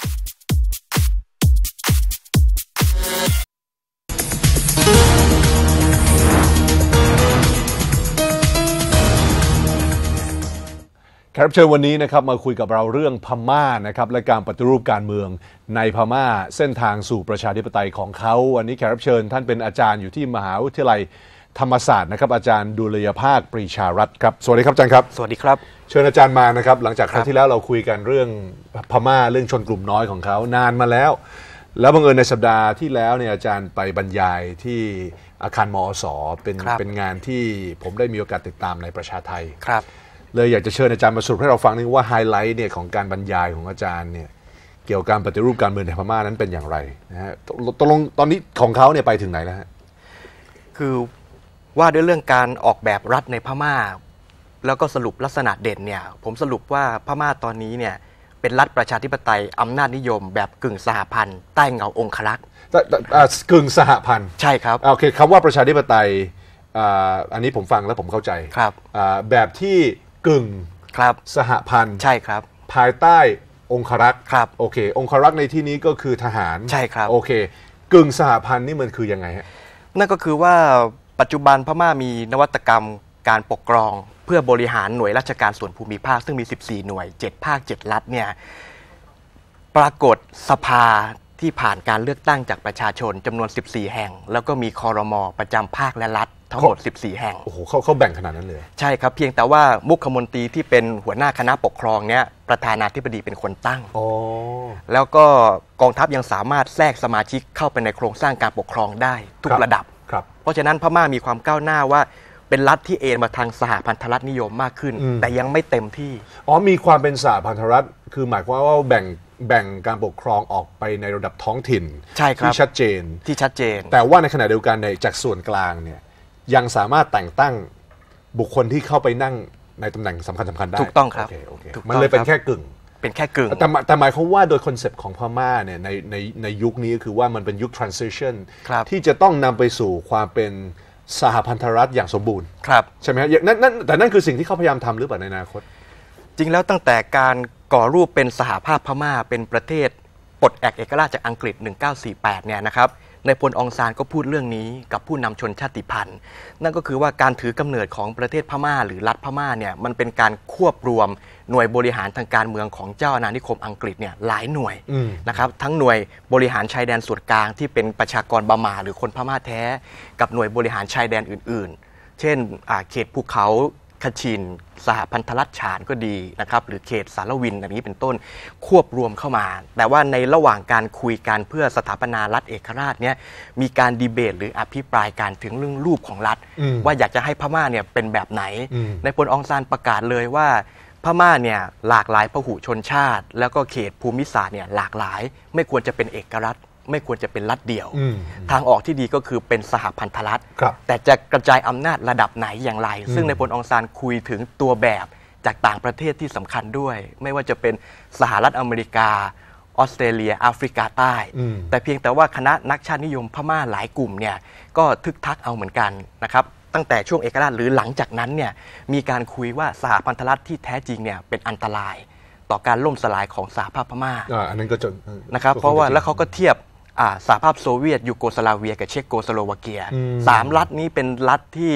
แขกรับเชิญวันนี้นะครับมาคุยกับเราเรื่องพม่านะครับและการปฏิรูปการเมืองในพม่าเส้นทางสู่ประชาธิปไตยของเขาวันนี้แขกรับเชิญท่านเป็นอาจารย์อยู่ที่มหาวิทยาลัยธรรมศาสตร์นะครับอาจารย์ดุลยภาคปรีชารัตน์ครับสวัสดีครับอาจารย์ครับสวัสดีครับเชิญอาจารย์มานะครับหลังจากครั้งที่แล้วเราคุยกันเรื่องพม่าเรื่องชนกลุ่มน้อยของเขานานมาแล้วแล้วบังเอิญในสัปดาห์ที่แล้วเนี่ยอาจารย์ไปบรรยายที่อาคารมอสเป็นเป็นงานที่ผมได้มีโอกาสติดตามในประชาไทยครับเลยอยากจะเชิญอาจารย์มาสรุปให้เราฟังนึงว่าไฮไลท์เนี่ยของการบรรยายของอาจารย์เนี่ยเกี่ยวกับการปฏิรูปการเมืองในพม่านั้นเป็นอย่างไรนะฮะตกลงตอนนี้ของเขาเนี่ยไปถึงไหนแล้วฮะคือว่าด้วยเรื่องการออกแบบรัฐในพม่าแล้วก็สรุปลักษณะเด่นเนี่ยผมสรุปว่าพม่าตอนนี้เนี่ยเป็นรัฐประชาธิปไตยอำนาจนิยมแบบกึ่งสหพันธ์ใต้เงาองครักษ์กึ่งสหพันธ์ใช่ครับโอเคคำว่าประชาธิปไตยอันนี้ผมฟังแล้วผมเข้าใจครับแบบที่กึ่งสหพันธ์ใช่ครับภายใต้องครักษ์ครับโอเคองครักษ์ในที่นี้ก็คือทหารใช่ครับโอเคกึ่งสหพันธ์นี่มันคือยังไงฮะนั่นก็คือว่าปัจจุบันพม่ามีนวัตกรรมการปกครองเพื่อบริหารหน่วยราชการส่วนภูมิภาคซึ่งมีสิบสี่หน่วยเจ็ดภาคเจ็ดรัฐเนี่ยปรากฏสภาที่ผ่านการเลือกตั้งจากประชาชนจำนวนสิบสี่แห่งแล้วก็มีครม.ประจำภาคและรัฐทั้งหมดสิบสี่แห่งโอ้โหเขาเขาแบ่งขนาดนั้นเลยใช่ครับเพียงแต่ว่ามุขมนตรีที่เป็นหัวหน้าคณะปกครองเนี่ยประธานาธิบดีเป็นคนตั้งอ๋อแล้วก็กองทัพยังสามารถแทรกสมาชิกเข้าไปในโครงสร้างการปกครองได้ทุกระดับครับเพราะฉะนั้นพม่ามีความก้าวหน้าว่าเป็นรัฐที่เอนมาทางสหพันธรัฐนิยมมากขึ้นแต่ยังไม่เต็มที่อ๋อมีความเป็นสหพันธรัฐคือหมายความว่าแบ่งแบ่งการปกครองออกไปในระดับท้องถิ่นที่ชัดเจนที่ชัดเจนแต่ว่าในขณะเดียวกันในจากส่วนกลางเนี่ยยังสามารถแต่งตั้งบุคคลที่เข้าไปนั่งในตำแหน่งสำคัญสำคัญได้ถูกต้องครับมันเลยเป็นแค่กึ่งเป็นแค่กึ่งแต่แต่หมายความว่าโดยคอนเซปต์ของพม่าเนี่ยในในในยุคนี้ก็คือว่ามันเป็นยุค transition ที่จะต้องนำไปสู่ความเป็นสหพันธรัฐอย่างสมบูรณ์ใช่ไหมครับนั่นนั่นแต่นั่นคือสิ่งที่เขาพยายามทำหรือเปล่าในอนาคตจริงแล้วตั้งแต่การก่อรูปเป็นสหภาพพม่าเป็นประเทศปลดแอกเอกราชจากอังกฤษหนึ่งเก้าสี่แปดเนี่ยนะครับในพลองซานก็พูดเรื่องนี้กับผู้นำชนชาติพันธุ์นั่นก็คือว่าการถือกำเนิดของประเทศพม่าหรือรัฐพม่าเนี่ยมันเป็นการควบรวมหน่วยบริหารทางการเมืองของเจ้าอาณานิคมอังกฤษเนี่ยหลายหน่วยนะครับทั้งหน่วยบริหารชายแดนส่วนกลางที่เป็นประชากรบาหมาหรือคนพม่าแท้กับหน่วยบริหารชายแดนอื่นๆเช่นเขตภูเขาคชินสหพันธรัฐฉานก็ดีนะครับหรือเขตสารวินอย่างนี้เป็นต้นควบรวมเข้ามาแต่ว่าในระหว่างการคุยกันเพื่อสถาปนารัฐเอกราชเนี่ยมีการดีเบตหรืออภิปรายกันถึงเรื่องรูปของรัฐว่าอยากจะให้พม่าเนี่ยเป็นแบบไหนในพลองซานประกาศเลยว่าพม่าเนี่ยหลากหลายพหุชนชาติแล้วก็เขตภูมิศาสตร์เนี่ยหลากหลายไม่ควรจะเป็นเอกรัฐไม่ควรจะเป็นรัฐเดี่ยวทางออกที่ดีก็คือเป็นสหพันธรัฐแต่จะกระจายอำนาจระดับไหนอย่างไรซึ่งในพลองซานคุยถึงตัวแบบจากต่างประเทศที่สำคัญด้วยไม่ว่าจะเป็นสหรัฐอเมริกาออสเตรเลียแอฟริกาใต้แต่เพียงแต่ว่าคณะนักชาตินิยมพม่าหลายกลุ่มเนี่ยก็ทึกทักเอาเหมือนกันนะครับตั้งแต่ช่วงเอกราชหรือหลังจากนั้นเนี่ยมีการคุยว่าสหพันธรัฐที่แท้จริงเนี่ยเป็นอันตรายต่อการล่มสลายของสหภาพพม่าอันนั้นก็จะนะครับเพราะว่าแล้วเขาก็เทียบสหภาพโซเวียตยูโกสลาเวียกับเช็กโกสโลวาเกียสามรัฐนี้เป็นรัฐที่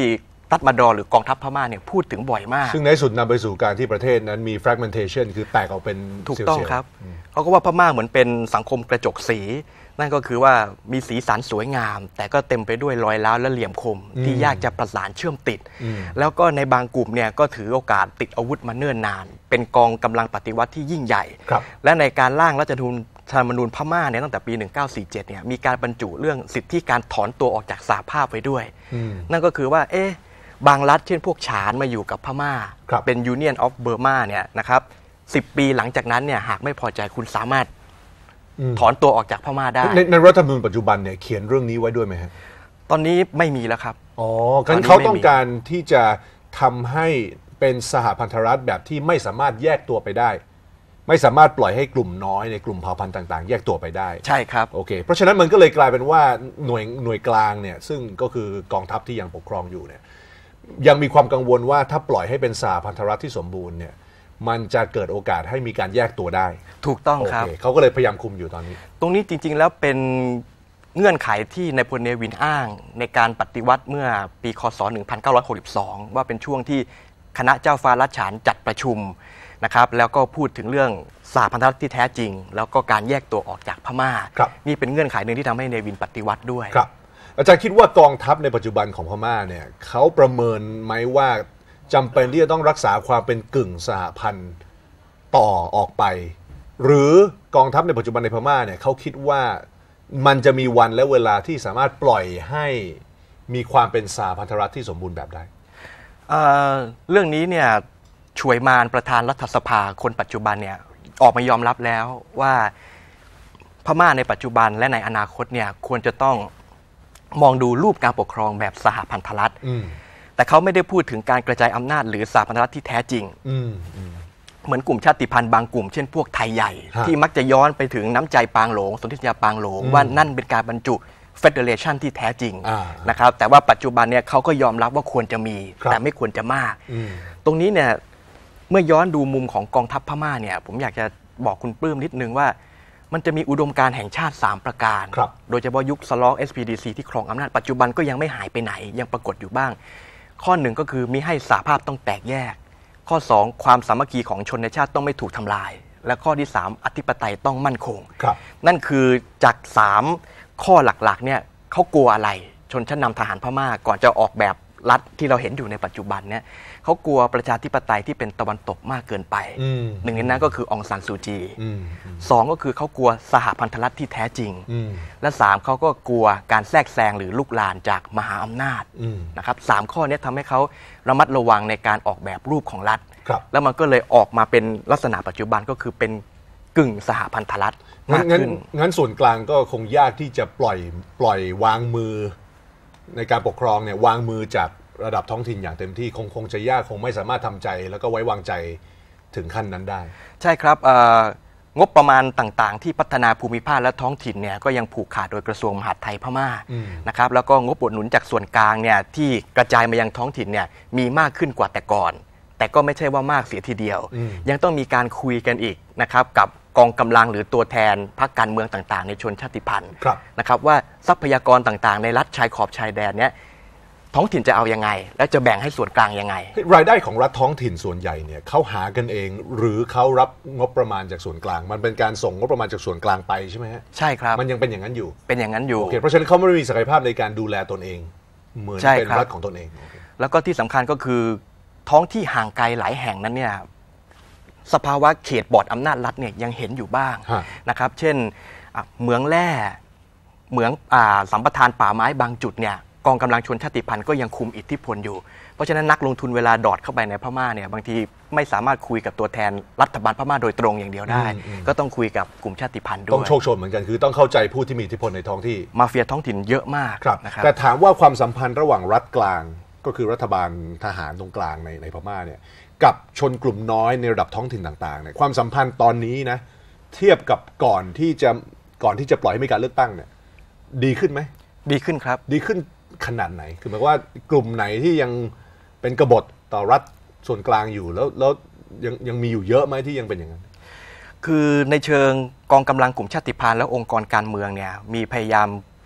ตัดมาดอหรือกองทัพพม่าเนี่ยพูดถึงบ่อยมากซึ่งในสุดนำไปสู่การที่ประเทศนั้นมี fragmentation คือแตกออกเป็นถูกต้องครับเขาก็ว่าพม่าเหมือนเป็นสังคมกระจกสีนั่นก็คือว่ามีสีสันสวยงามแต่ก็เต็มไปด้วยรอยร้าวและเหลี่ยมคมที่ยากจะประสานเชื่อมติดแล้วก็ในบางกลุ่มเนี่ยก็ถือโอกาสติดอาวุธมาเนิ่นนานเป็นกองกำลังปฏิวัติที่ยิ่งใหญ่และในการร่างรัฐธรรมนูญพม่าเนี่ยตั้งแต่ปีหนึ่งเก้าสี่เจ็ดเนี่ยมีการบรรจุเรื่องสิทธิการถอนตัวออกจากสหภาพไว้ด้วยนั่นก็คือว่าเอ๊ะบางรัฐเช่นพวกฉานมาอยู่กับพม่าเป็น Union of Burma เนี่ยนะครับสิบปีหลังจากนั้นเนี่ยหากไม่พอใจคุณสามารถถอนตัวออกจากพม่าได้ในในรัฐธรรมนูญปัจจุบันเนี่ยเขียนเรื่องนี้ไว้ด้วยไหมฮะตอนนี้ไม่มีแล้วครับอ๋องั้นเขาต้องการที่จะทำให้เป็นสหพันธรัฐแบบที่ไม่สามารถแยกตัวไปได้ไม่สามารถปล่อยให้กลุ่มน้อยในกลุ่มเผ่าพันธุ์ต่างๆแยกตัวไปได้ใช่ครับโอเคเพราะฉะนั้นมันก็เลยกลายเป็นว่าหน่วยหน่วยกลางเนี่ยซึ่งก็คือกองทัพที่ยังปกครองอยู่เนี่ยยังมีความกังวลว่าถ้าปล่อยให้เป็นสหพันธรัฐที่สมบูรณ์เนี่ยมันจะเกิดโอกาสให้มีการแยกตัวได้ถูกต้องครับเขาก็เลยพยายามคุมอยู่ตอนนี้ตรงนี้จริงๆแล้วเป็นเงื่อนไขที่นายพลเนวินอ้างในการปฏิวัติเมื่อปีคศหนึ่งพันเก้าร้อยหกสิบสองว่าเป็นช่วงที่คณะเจ้าฟ้ารัชฉานจัดประชุมนะครับแล้วก็พูดถึงเรื่องสหพันธรัฐที่แท้จริงแล้วก็การแยกตัวออกจากพม่านี่เป็นเงื่อนไขหนึ่งที่ทำให้เนวินปฏิวัติด้วยครับอาจารย์คิดว่ากองทัพในปัจจุบันของพม่าเนี่ยเขาประเมินไหมว่าจำเป็นที่จะต้องรักษาความเป็นกึ่งสหพันธ์ต่อออกไปหรือกองทัพในปัจจุบันในพม่าเนี่ยเขาคิดว่ามันจะมีวันและเวลาที่สามารถปล่อยให้มีความเป็นสหพันธรัฐที่สมบูรณ์แบบได้เอ่อ เรื่องนี้เนี่ยช่วยมานประธานรัฐสภาคนปัจจุบันเนี่ยออกมายอมรับแล้วว่าพม่าในปัจจุบันและในอนาคตเนี่ยควรจะต้องมองดูรูปการปกครองแบบสหพันธรัฐแต่เขาไม่ได้พูดถึงการกระจายอำนาจหรือสหพันธรัฐที่แท้จริงเหมือนกลุ่มชาติพันธุ์บางกลุ่มเช่นพวกไทยใหญ่ที่มักจะย้อนไปถึงน้ำใจปางหลงสนธิสัญญาปางหลงว่านั่นเป็นการบรรจุเฟเดเรชันที่แท้จริงนะครับแต่ว่าปัจจุบันเนี่ยเขาก็ยอมรับว่าควรจะมีแต่ไม่ควรจะมากตรงนี้เนี่ยเมื่อย้อนดูมุมของกองทัพพม่าเนี่ยผมอยากจะบอกคุณปลื้มนิดนึงว่ามันจะมีอุดมการณ์แห่งชาติสามประการโดยเฉพาะยุคสล็อก เอส พี ดี ซี ที่ครองอำนาจปัจจุบันก็ยังไม่หายไปไหนยังปรากฏอยู่บ้างข้อหนึ่งก็คือมิให้สหภาพต้องแตกแยกข้อสองความสามัคคีของชนในชาติต้องไม่ถูกทำลายและข้อที่สามอธิปไตยต้องมั่นคงนั่นคือจากสามข้อหลักๆเนี่ยเขากลัวอะไรชนชั้นนำทหารพม่าก่อนจะออกแบบรัฐที่เราเห็นอยู่ในปัจจุบันเนี่ยเขากลัวประชาธิปไตยที่เป็นตะวันตกมากเกินไปหนึ่งในนั้นก็คือองซานซูจีสองก็คือเขากลัวสหพันธรัฐที่แท้จริงและสามเขาก็กลัวการแทรกแซงหรือลุกลานจากมหาอำนาจนะครับสามข้อนี้ทำให้เขาระมัดระวังในการออกแบบรูปของรัฐแล้วมันก็เลยออกมาเป็นลักษณะปัจจุบันก็คือเป็นกึ่งสหพันธรัฐมากขึ้นงั้นส่วนกลางก็คงยากที่จะปล่อยปล่อยวางมือในการปกครองเนี่ยวางมือจากระดับท้องถิ่นอย่างเต็มที่คงคงจะยากคงไม่สามารถทำใจแล้วก็ไว้วางใจถึงขั้นนั้นได้ใช่ครับงบประมาณต่างๆที่พัฒนาภูมิภาคและท้องถิ่นเนี่ยก็ยังผูกขาดโดยกระทรวงมหาดไทยพม่านะครับแล้วก็งบอุดหนุนจากส่วนกลางเนี่ยที่กระจายมายังท้องถิ่นเนี่ยมีมากขึ้นกว่าแต่ก่อนแต่ก็ไม่ใช่ว่ามากเสียทีเดียวยังต้องมีการคุยกันอีกนะครับกับกองกำลังหรือตัวแทนพรรคการเมืองต่างๆในชนชาติพันธุ์นะครับว่าทรัพยากรต่างๆในรัฐชายขอบชายแดนเนี้ยท้องถิ่นจะเอายังไงและจะแบ่งให้ส่วนกลางยังไงรายได้ของรัฐท้องถิ่นส่วนใหญ่เนี่ยเขาหากันเองหรือเขารับงบประมาณจากส่วนกลางมันเป็นการส่งงบประมาณจากส่วนกลางไปใช่ไหมฮะใช่ครับมันยังเป็นอย่างนั้นอยู่เป็นอย่างนั้นอยู่โอเคเพราะฉะนั้นเขาไม่ได้มีศักยภาพในการดูแลตนเองเหมือนเป็นรัฐของตนเองแล้วก็ที่สำคัญก็คือท้องที่ห่างไกลหลายแห่งนั้นเนี่ยสภาวะเขตบอร์ดอำนาจรัฐเนี่ยยังเห็นอยู่บ้างนะครับเช่นเหมืองแร่เหมืองสัมปทานป่าไม้บางจุดเนี่ยกองกำลังชนชาติพันธุ์ก็ยังคุมอิทธิพลอยู่เพราะฉะนั้นนักลงทุนเวลาดอดเข้าไปในพม่าเนี่ยบางทีไม่สามารถคุยกับตัวแทนรัฐบาลพม่าโดยตรงอย่างเดียวได้ก็ต้องคุยกับกลุ่มชาติพันธุ์ด้วยต้องโชคชนเหมือนกันคือต้องเข้าใจผู้ที่มีอิทธิพลในท้องที่มาเฟียท้องถิ่นเยอะมากนะครับแต่ถามว่าความสัมพันธ์ระหว่างรัฐกลางก็คือรัฐบาลทหารตรงกลางในในพม่าเนี่ยกับชนกลุ่มน้อยในระดับท้องถิ่นต่างๆเนี่ยความสัมพันธ์ตอนนี้นะเทียบกับก่อนที่จะก่อนที่จะปล่อยให้มีการเลือกตั้งเนี่ยดีขึ้นไหมดีขึ้นครับดีขึ้นขนาดไหนคือหมายว่ากลุ่มไหนที่ยังเป็นกบฏต่อรัฐส่วนกลางอยู่แล้วแล้วยังยังมีอยู่เยอะไหมที่ยังเป็นอย่างนั้นคือในเชิงกองกำลังกลุ่มชาติพันธุ์และองค์กรการเมืองเนี่ยมีพยายาม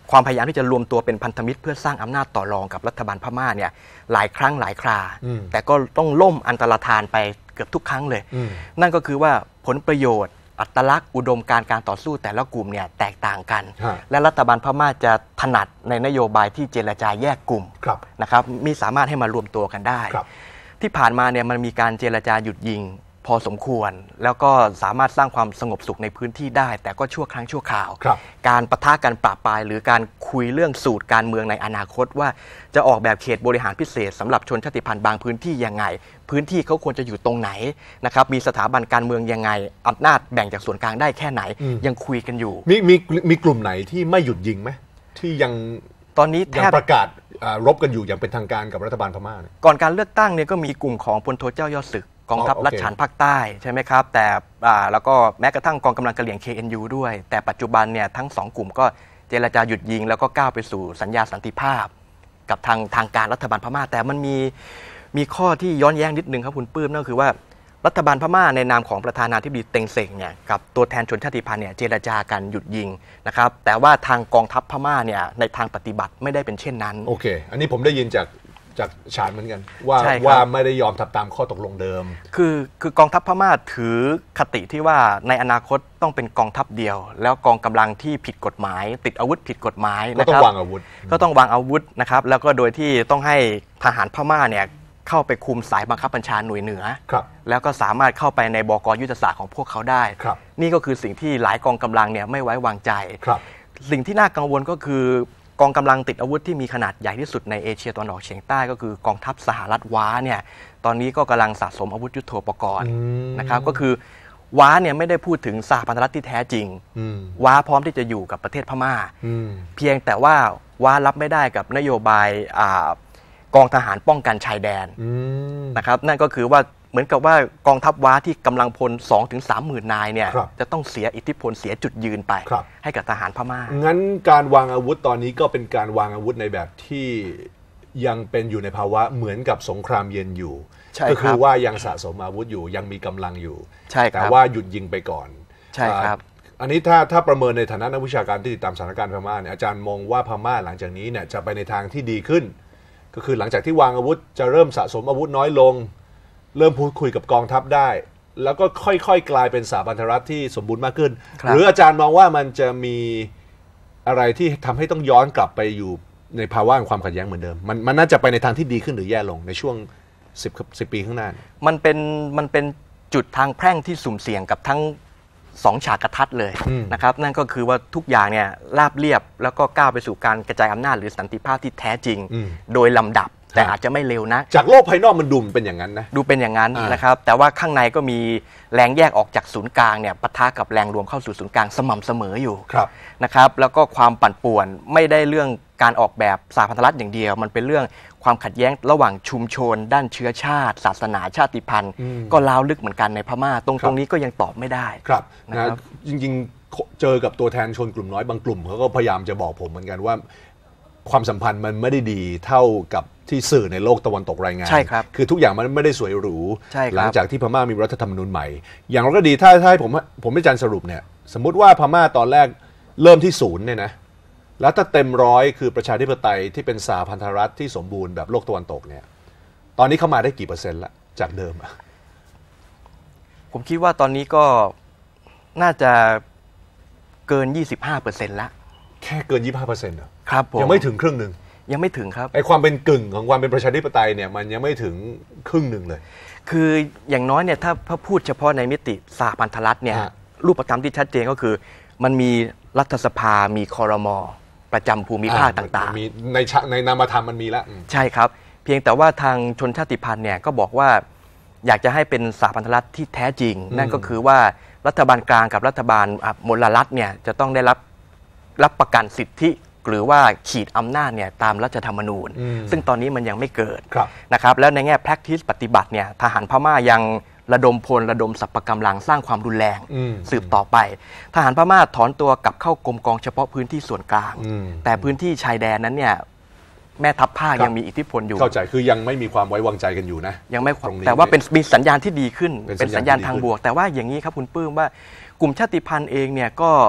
ความพยายามที่จะรวมตัวเป็นพันธมิตรเพื่อสร้างอำนาจต่อรองกับรัฐบาลพม่าเนี่ยหลายครั้งหลายคราแต่ก็ต้องล่มอันตรธานไปเกือบทุกครั้งเลยนั่นก็คือว่าผลประโยชน์อัตลักษณ์อุดมการการต่อสู้แต่ละกลุ่มเนี่ยแตกต่างกันและรัฐบาลพม่าจะถนัดในนโยบายที่เจรจาแยกกลุ่มนะครับมีสามารถให้มารวมตัวกันได้ที่ผ่านมาเนี่ยมันมีการเจรจาหยุดยิงพอสมควรแล้วก็สามารถสร้างความสงบสุขในพื้นที่ได้แต่ก็ชั่วครั้งชั่วคราวการปะทะกันปราบปรายหรือการคุยเรื่องสูตรการเมืองในอนาคตว่าจะออกแบบเขตบริหารพิเศษสำหรับชนชาติพันธุ์บางพื้นที่ยังไงพื้นที่เขาควรจะอยู่ตรงไหนนะครับมีสถาบันการเมืองยังไงอำนาจแบ่งจากส่วนกลางได้แค่ไหนยังคุยกันอยู่มีมีมีกลุ่มไหนที่ไม่หยุดยิงไหมที่ยังตอนนี้ยังประกาศรบกันอยู่อย่างเป็นทางการกับรัฐบาลพม่าก่อนการเลือกตั้งเนี่ยก็มีกลุ่มของพลโทเจ้ายอดศึกกองทัพรัฐฉานภาคใต้ใช่ไหมครับแต่แล้วก็แม้กระทั่งกองกำลังกะเหรี่ยง เค เอ็น ยู ด้วยแต่ปัจจุบันเนี่ยทั้งสองกลุ่มก็เจรจาหยุดยิงแล้วก็ก้าวไปสู่สัญญาสันติภาพกับทางทางการรัฐบาลพม่าแต่มันมีมีข้อที่ย้อนแย้งนิดนึงครับคุณปื้มนั่นคือว่ารัฐบาลพม่าในนามของประธานาธิบดีเต็งเซ็งเนี่ยกับตัวแทนชนชาติพันธุ์เนี่ยเจรจากันหยุดยิงนะครับแต่ว่าทางกองทัพพม่าเนี่ยในทางปฏิบัติไม่ได้เป็นเช่นนั้นโอเคอันนี้ผมได้ยินจากจากฉานเหมือนกันว่าว่าไม่ได้ยอมทำตามข้อตกลงเดิมคือคือกองทัพพม่าถือคติที่ว่าในอนาคตต้องเป็นกองทัพเดียวแล้วกองกำลังที่ผิดกฎหมายติดอาวุธผิดกฎหมายนะครับก็ต้องวางอาวุธก็ต้องวางอาวุธนะครับแล้วก็โดยที่ต้องให้ทหารพม่าเนี่ยเข้าไปคุมสายบังคับบัญชาหน่วยเหนือแล้วก็สามารถเข้าไปในบก.ยุทธศาสตร์ของพวกเขาได้นี่ก็คือสิ่งที่หลายกองกำลังเนี่ยไม่ไว้วางใจสิ่งที่น่ากังวลก็คือกองกำลังติดอาวุธที่มีขนาดใหญ่ที่สุดในเอเชียตะวันออกเฉียงใต้ก็คือกองทัพสหรัฐว้าเนี่ยตอนนี้ก็กำลังสะสมอาวุธยุทโธปกรณ์นะครับก็คือว้าเนี่ยไม่ได้พูดถึงสหพันธรัฐที่แท้จริงว้าพร้อมที่จะอยู่กับประเทศพม่าเพียงแต่ว่าว้ารับไม่ได้กับนโยบายกองทหารป้องกันชายแดนนะครับนั่นก็คือว่าเหมือนกับว่ากองทัพว้าที่กำลังพล สองถึงสามหมื่น นายเนี่ยจะต้องเสียอิทธิพลเสียจุดยืนไปให้กับทหารพม่างั้นการวางอาวุธตอนนี้ก็เป็นการวางอาวุธในแบบที่ยังเป็นอยู่ในภาวะเหมือนกับสงครามเย็นอยู่ก็คือว่ายังสะสมอาวุธอยู่ยังมีกำลังอยู่แต่ว่าหยุดยิงไปก่อนใช่ครับอันนี้ถ้าถ้าประเมินในฐานะนักวิชาการที่ติดตามสถานการณ์พม่าเนี่ยอาจารย์มองว่าพม่าหลังจากนี้เนี่ยจะไปในทางที่ดีขึ้นก็คือหลังจากที่วางอาวุธจะเริ่มสะสมอาวุธน้อยลงเริ่มพูดคุยกับกองทัพได้แล้วก็ค่อยๆกลายเป็นสหพันธรัฐที่สมบูรณ์มากขึ้นหรืออาจารย์มองว่ามันจะมีอะไรที่ทำให้ต้องย้อนกลับไปอยู่ในภาวะความขัดแย้งเหมือนเดิมมันมันน่าจะไปในทางที่ดีขึ้นหรือแย่ลงในช่วงสิบ สิบปีข้างหน้ามันเป็นมันเป็นจุดทางแพร่งที่สุ่มเสี่ยงกับทั้งสองฉากกระทัดเลยนะครับนั่นก็คือว่าทุกอย่างเนี่ยราบเรียบแล้วก็ก้าวไปสู่การกระจายอำนาจหรือสันติภาพที่แท้จริงโดยลำดับแต่อาจจะไม่เร็วนะจากโลกภายนอกมันดูเป็นอย่างนั้นนะดูเป็นอย่างนั้นนะครับแต่ว่าข้างในก็มีแรงแยกออกจากศูนย์กลางเนี่ยปะทะกับแรงรวมเข้าสู่ศูนย์กลางสม่ำเสมออยู่นะครับแล้วก็ความปั่นป่วนไม่ได้เรื่องการออกแบบสหพันธรัฐอย่างเดียวมันเป็นเรื่องความขัดแย้งระหว่างชุมชนด้านเชื้อชาติศาสนาชาติพันธุ์ก็ล้าวลึกเหมือนกันในพม่าตรงตรงนี้ก็ยังตอบไม่ได้ครับนะจริงๆเจอกับตัวแทนชนกลุ่มน้อยบางกลุ่มเขาก็พยายามจะบอกผมเหมือนกันว่าความสัมพันธ์มันไม่ได้ดีเท่ากับที่สื่อในโลกตะวันตกรายงานใช่ครับคือทุกอย่างมันไม่ได้สวยหรูหลังจากที่พม่ามีรัฐธรรมนูญใหม่อย่างไรก็ดีถ้าถ้าผมผมไม่จันสรุปเนี่ยสมมุติว่าพม่าตอนแรกเริ่มที่ศูนย์เนี่ยนะแล้วถ้าเต็มร้อยคือประชาธิปไตยที่เป็นสหพันธรัฐที่สมบูรณ์แบบโลกตะวันตกเนี่ยตอนนี้เข้ามาได้กี่เปอร์เซ็นต์ละจากเดิมผมคิดว่าตอนนี้ก็น่าจะเกิน ยี่สิบห้าเปอร์เซ็นต์ ละแค่เกิน ยี่สิบห้าเปอร์เซ็นต์ เหรอครับผมยังไม่ถึงครึ่งนึงยังไม่ถึงครับไอ้ความเป็นกึ่งของความเป็นประชาธิปไตยเนี่ยมันยังไม่ถึงครึ่งหนึ่งเลยคืออย่างน้อยเนี่ยถ้าถ้าพูดเฉพาะในมิติสหพันธรัฐเนี่ยรูปธรรมที่ชัดเจนก็คือมันมีรัฐสภามีครม.ประจำภูมิภาคต่างๆมีในในนามธรรมมันมีแล้วใช่ครับเพียงแต่ว่าทางชนชาติพันธุ์เนี่ยก็บอกว่าอยากจะให้เป็นสหพันธรัฐที่แท้จริงนั่นก็คือว่ารัฐบาลกลางกับรัฐบาลมลรัฐเนี่ยจะต้องได้รับรับประกันสิทธิหรือว่าขีดอำนาจเนี่ยตามรัฐธรรมนูญซึ่งตอนนี้มันยังไม่เกิดนะครับแล้วในแง่ practice ปฏิบัติเนี่ยทหารพม่ายังระดมพลระดมสรรพกำลังสร้างความรุนแรงสืบต่อไปทหารพม่าถอนตัวกลับเข้ากรมกองเฉพาะพื้นที่ส่วนกลางแต่พื้นที่ชายแดนนั้นเนี่ยแม่ทัพภาคยังมีอิทธิพลอยู่เข้าใจคือยังไม่มีความไว้วางใจกันอยู่นะยังไม่แต่ว่าเป็นมีสัญญาณที่ดีขึ้นเป็นสัญญาณทางบวกแต่ว่าอย่างนี้ครับคุณปื้มว่ากลุ่มชาติพันธุ์เองเนี่ยก็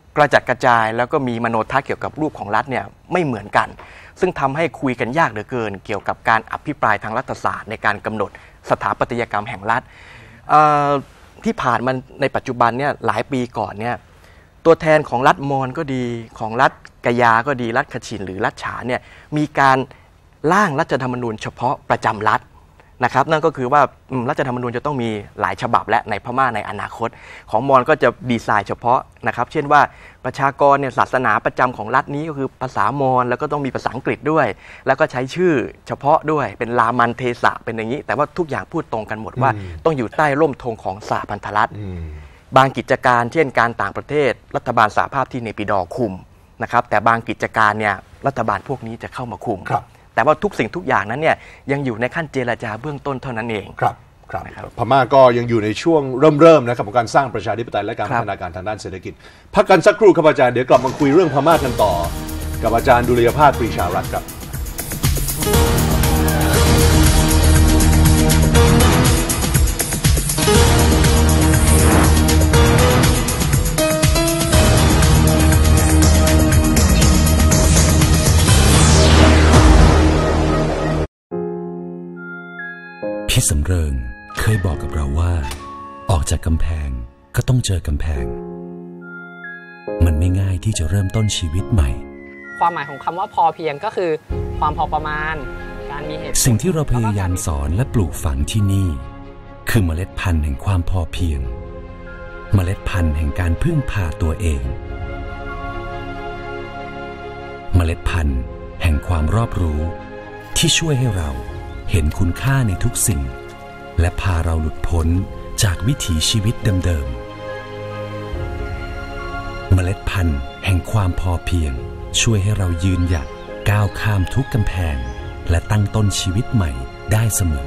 กระจัดกระจายแล้วก็มีมโนทัศน์เกี่ยวกับรูปของรัฐเนี่ยไม่เหมือนกันซึ่งทำให้คุยกันยากเหลือเกินเกี่ยวกับการอภิปรายทางรัฐศาสตร์ในการกำหนดสถาปัตยกรรมแห่งรัฐที่ผ่านมาในปัจจุบันเนี่ยหลายปีก่อนเนี่ยตัวแทนของรัฐมอญก็ดีของรัฐกะยาก็ดีรัฐคชินหรือรัฐฉานเนี่ยมีการร่างรัฐธรรมนูญเฉพาะประจำรัฐนะครับนั่นก็คือว่ารัฐธรรมนูญจะต้องมีหลายฉบับและในพม่าในอนาคตของมอญก็จะดีไซน์เฉพาะนะครับเช่นว่าประชากรเนี่ยศาสนาประจำของรัฐนี้ก็คือภาษามอญแล้วก็ต้องมีภาษาอังกฤษด้วยแล้วก็ใช้ชื่อเฉพาะด้วยเป็นลามันเทสะเป็นอย่างนี้แต่ว่าทุกอย่างพูดตรงกันหมดว่าต้องอยู่ใต้ร่มธงของสหพันธรัฐบางกิจการเช่นการต่างประเทศรัฐบาลสหภาพที่เนปิดอร์คุมนะครับแต่บางกิจการเนี่ยรัฐบาลพวกนี้จะเข้ามาคุมแต่ว่าทุกสิ่งทุกอย่างนั้นเนี่ยยังอยู่ในขั้นเจรจาเบื้องต้นเท่านั้นเองครับครับพม่าก็ยังอยู่ในช่วงเริ่มเริ่มนะครับของการสร้างประชาธิปไตยและการพัฒนาการทางด้านเศรษฐกิจพักกันสักครู่ครับอาจารย์เดี๋ยวกลับมาคุยเรื่องพม่ากันต่อกับอาจารย์ดุลยภาสปรีชารัตน์ครับพี่สำเริงเคยบอกกับเราว่าออกจากกำแพงก็ต้องเจอกำแพงมันไม่ง่ายที่จะเริ่มต้นชีวิตใหม่ความหมายของคำว่าพอเพียงก็คือความพอประมาณการมีเหตุสิ่งที่เราพยายามสอนและปลูกฝังที่นี่คือเมล็ดพันธุ์แห่งความพอเพียงเมล็ดพันธุ์แห่งการพึ่งพาตัวเองเมล็ดพันธุ์แห่งความรอบรู้ที่ช่วยให้เราเห็นคุณค่าในทุกสิ่งและพาเราหลุดพ้นจากวิถีชีวิตเดิมๆเมล็ดพันธุ์แห่งความพอเพียงช่วยให้เรายืนหยัดก้าวข้ามทุกกำแพงและตั้งต้นชีวิตใหม่ได้เสม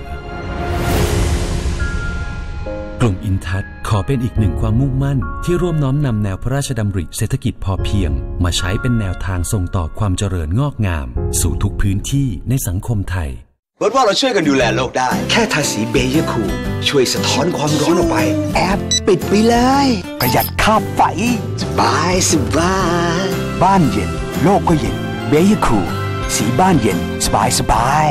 อกลุ่มอินทัศน์ขอเป็นอีกหนึ่งความมุ่งมั่นที่ร่วมน้อมนำแนวพระราชดำริเศรษฐกิจพอเพียงมาใช้เป็นแนวทางส่งต่อความเจริญงอกงามสู่ทุกพื้นที่ในสังคมไทยรถว่าเราช่วยกันดูแลโลกได้แค่ทาสีเบเยอร์คูลช่วยสะท้อนความร้อนออกไปแอบปิดไปเลยประหยัดค่าไฟสบายสบายบ้านเย็นโลกก็เย็นเบเยอร์คูลสีบ้านเย็นสบายสบาย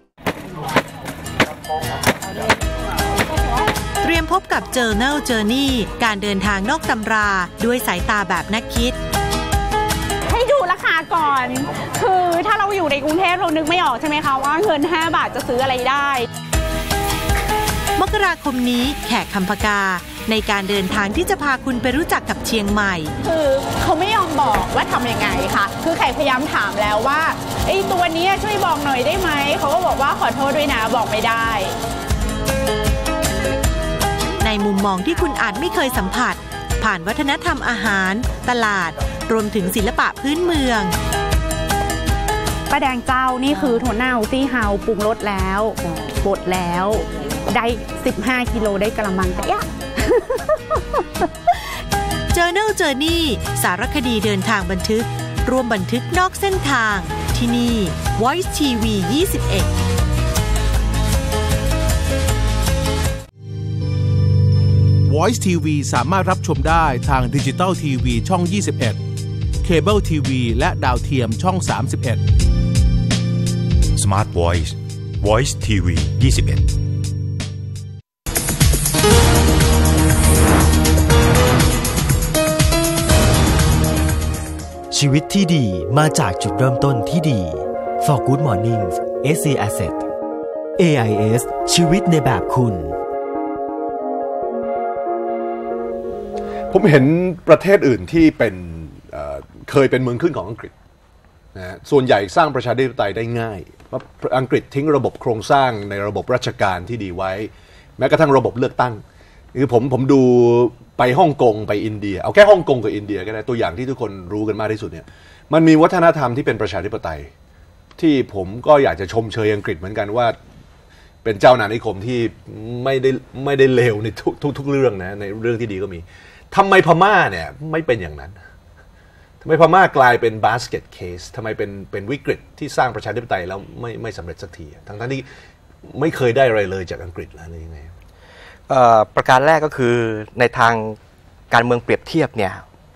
เตรียมพบกับ Journal Journey การเดินทางนอกตำราด้วยสายตาแบบนักคิดให้ดูราคาก่อนคือถ้าเราอยู่ในกรุงเทพเรานึกไม่ออกใช่ไหมคะว่าเงินห้าบาทจะซื้ออะไรได้มกราคมนี้แขกคำพกาในการเดินทางที่จะพาคุณไปรู้จักกับเชียงใหม่คือเขาไม่ยอมบอกว่าทำยังไงคะคือแขกพยายามถามแล้วว่าไอ้ตัวนี้ช่วยบอกหน่อยได้ไหมเขาก็บอกว่าขอโทษด้วยนะบอกไม่ได้ในมุมมองที่คุณอาจไม่เคยสัมผัสผ่านวัฒนธรรมอาหารตลาดรวมถึงศิลปะพื้นเมืองป้าแดงเจ้านี่คือถั่วเน่าซี่เฮาปรุงรสแล้วบดแล้วได้สิบห้ากิโลได้กระมังแต่ยะ Journal Journey สารคดีเดินทางบันทึกรวมบันทึกนอกเส้นทางที่นี่ Voice ที วี ยี่สิบเอ็ด Voice ที วี สามารถรับชมได้ทางดิจิตอลทีวีช่องยี่สิบเอ็ดเคเบิลทีวีและดาวเทียมช่องสามสิบเอ็ด Smart Voice Voice ที วี ยี่สิบเอ็ดชีวิตที่ดีมาจากจุดเริ่มต้นที่ดี For Good Mornings เอส ซี Asset เอ ไอ เอส ชีวิตในแบบคุณผมเห็นประเทศอื่นที่เป็นเอ่อเคยเป็นเมืองขึ้นของอังกฤษนะส่วนใหญ่สร้างประชาธิปไตยได้ง่ายเพราะอังกฤษทิ้งระบบโครงสร้างในระบบราชการที่ดีไว้แม้กระทั่งระบบเลือกตั้งคือผมผมดูไปฮ่องกงไปอินเดียเอาแค่ฮ่องกงกับอินเดียก็ได้ตัวอย่างที่ทุกคนรู้กันมากที่สุดเนี่ยมันมีวัฒนธรรมที่เป็นประชาธิปไตยที่ผมก็อยากจะชมเชยอังกฤษเหมือนกันว่าเป็นเจ้านานิคมที่ไม่ได้ไม่ได้เลวในทุกทุกทุกเรื่องนะในเรื่องที่ดีก็มีทำไมพม่าเนี่ยไม่เป็นอย่างนั้นทำไมพม่ากลายเป็นบาสเกตเคสทำไมเป็นเป็นวิกฤตที่สร้างประชาธิปไตยแล้วไม่ไม่สำเร็จสักทีทั้งทั้งที่ไม่เคยได้อะไรเลยจากอังกฤษแล้วหรือยังไงประการแรกก็คือในทางการเมืองเปรียบเทียบเนี่ย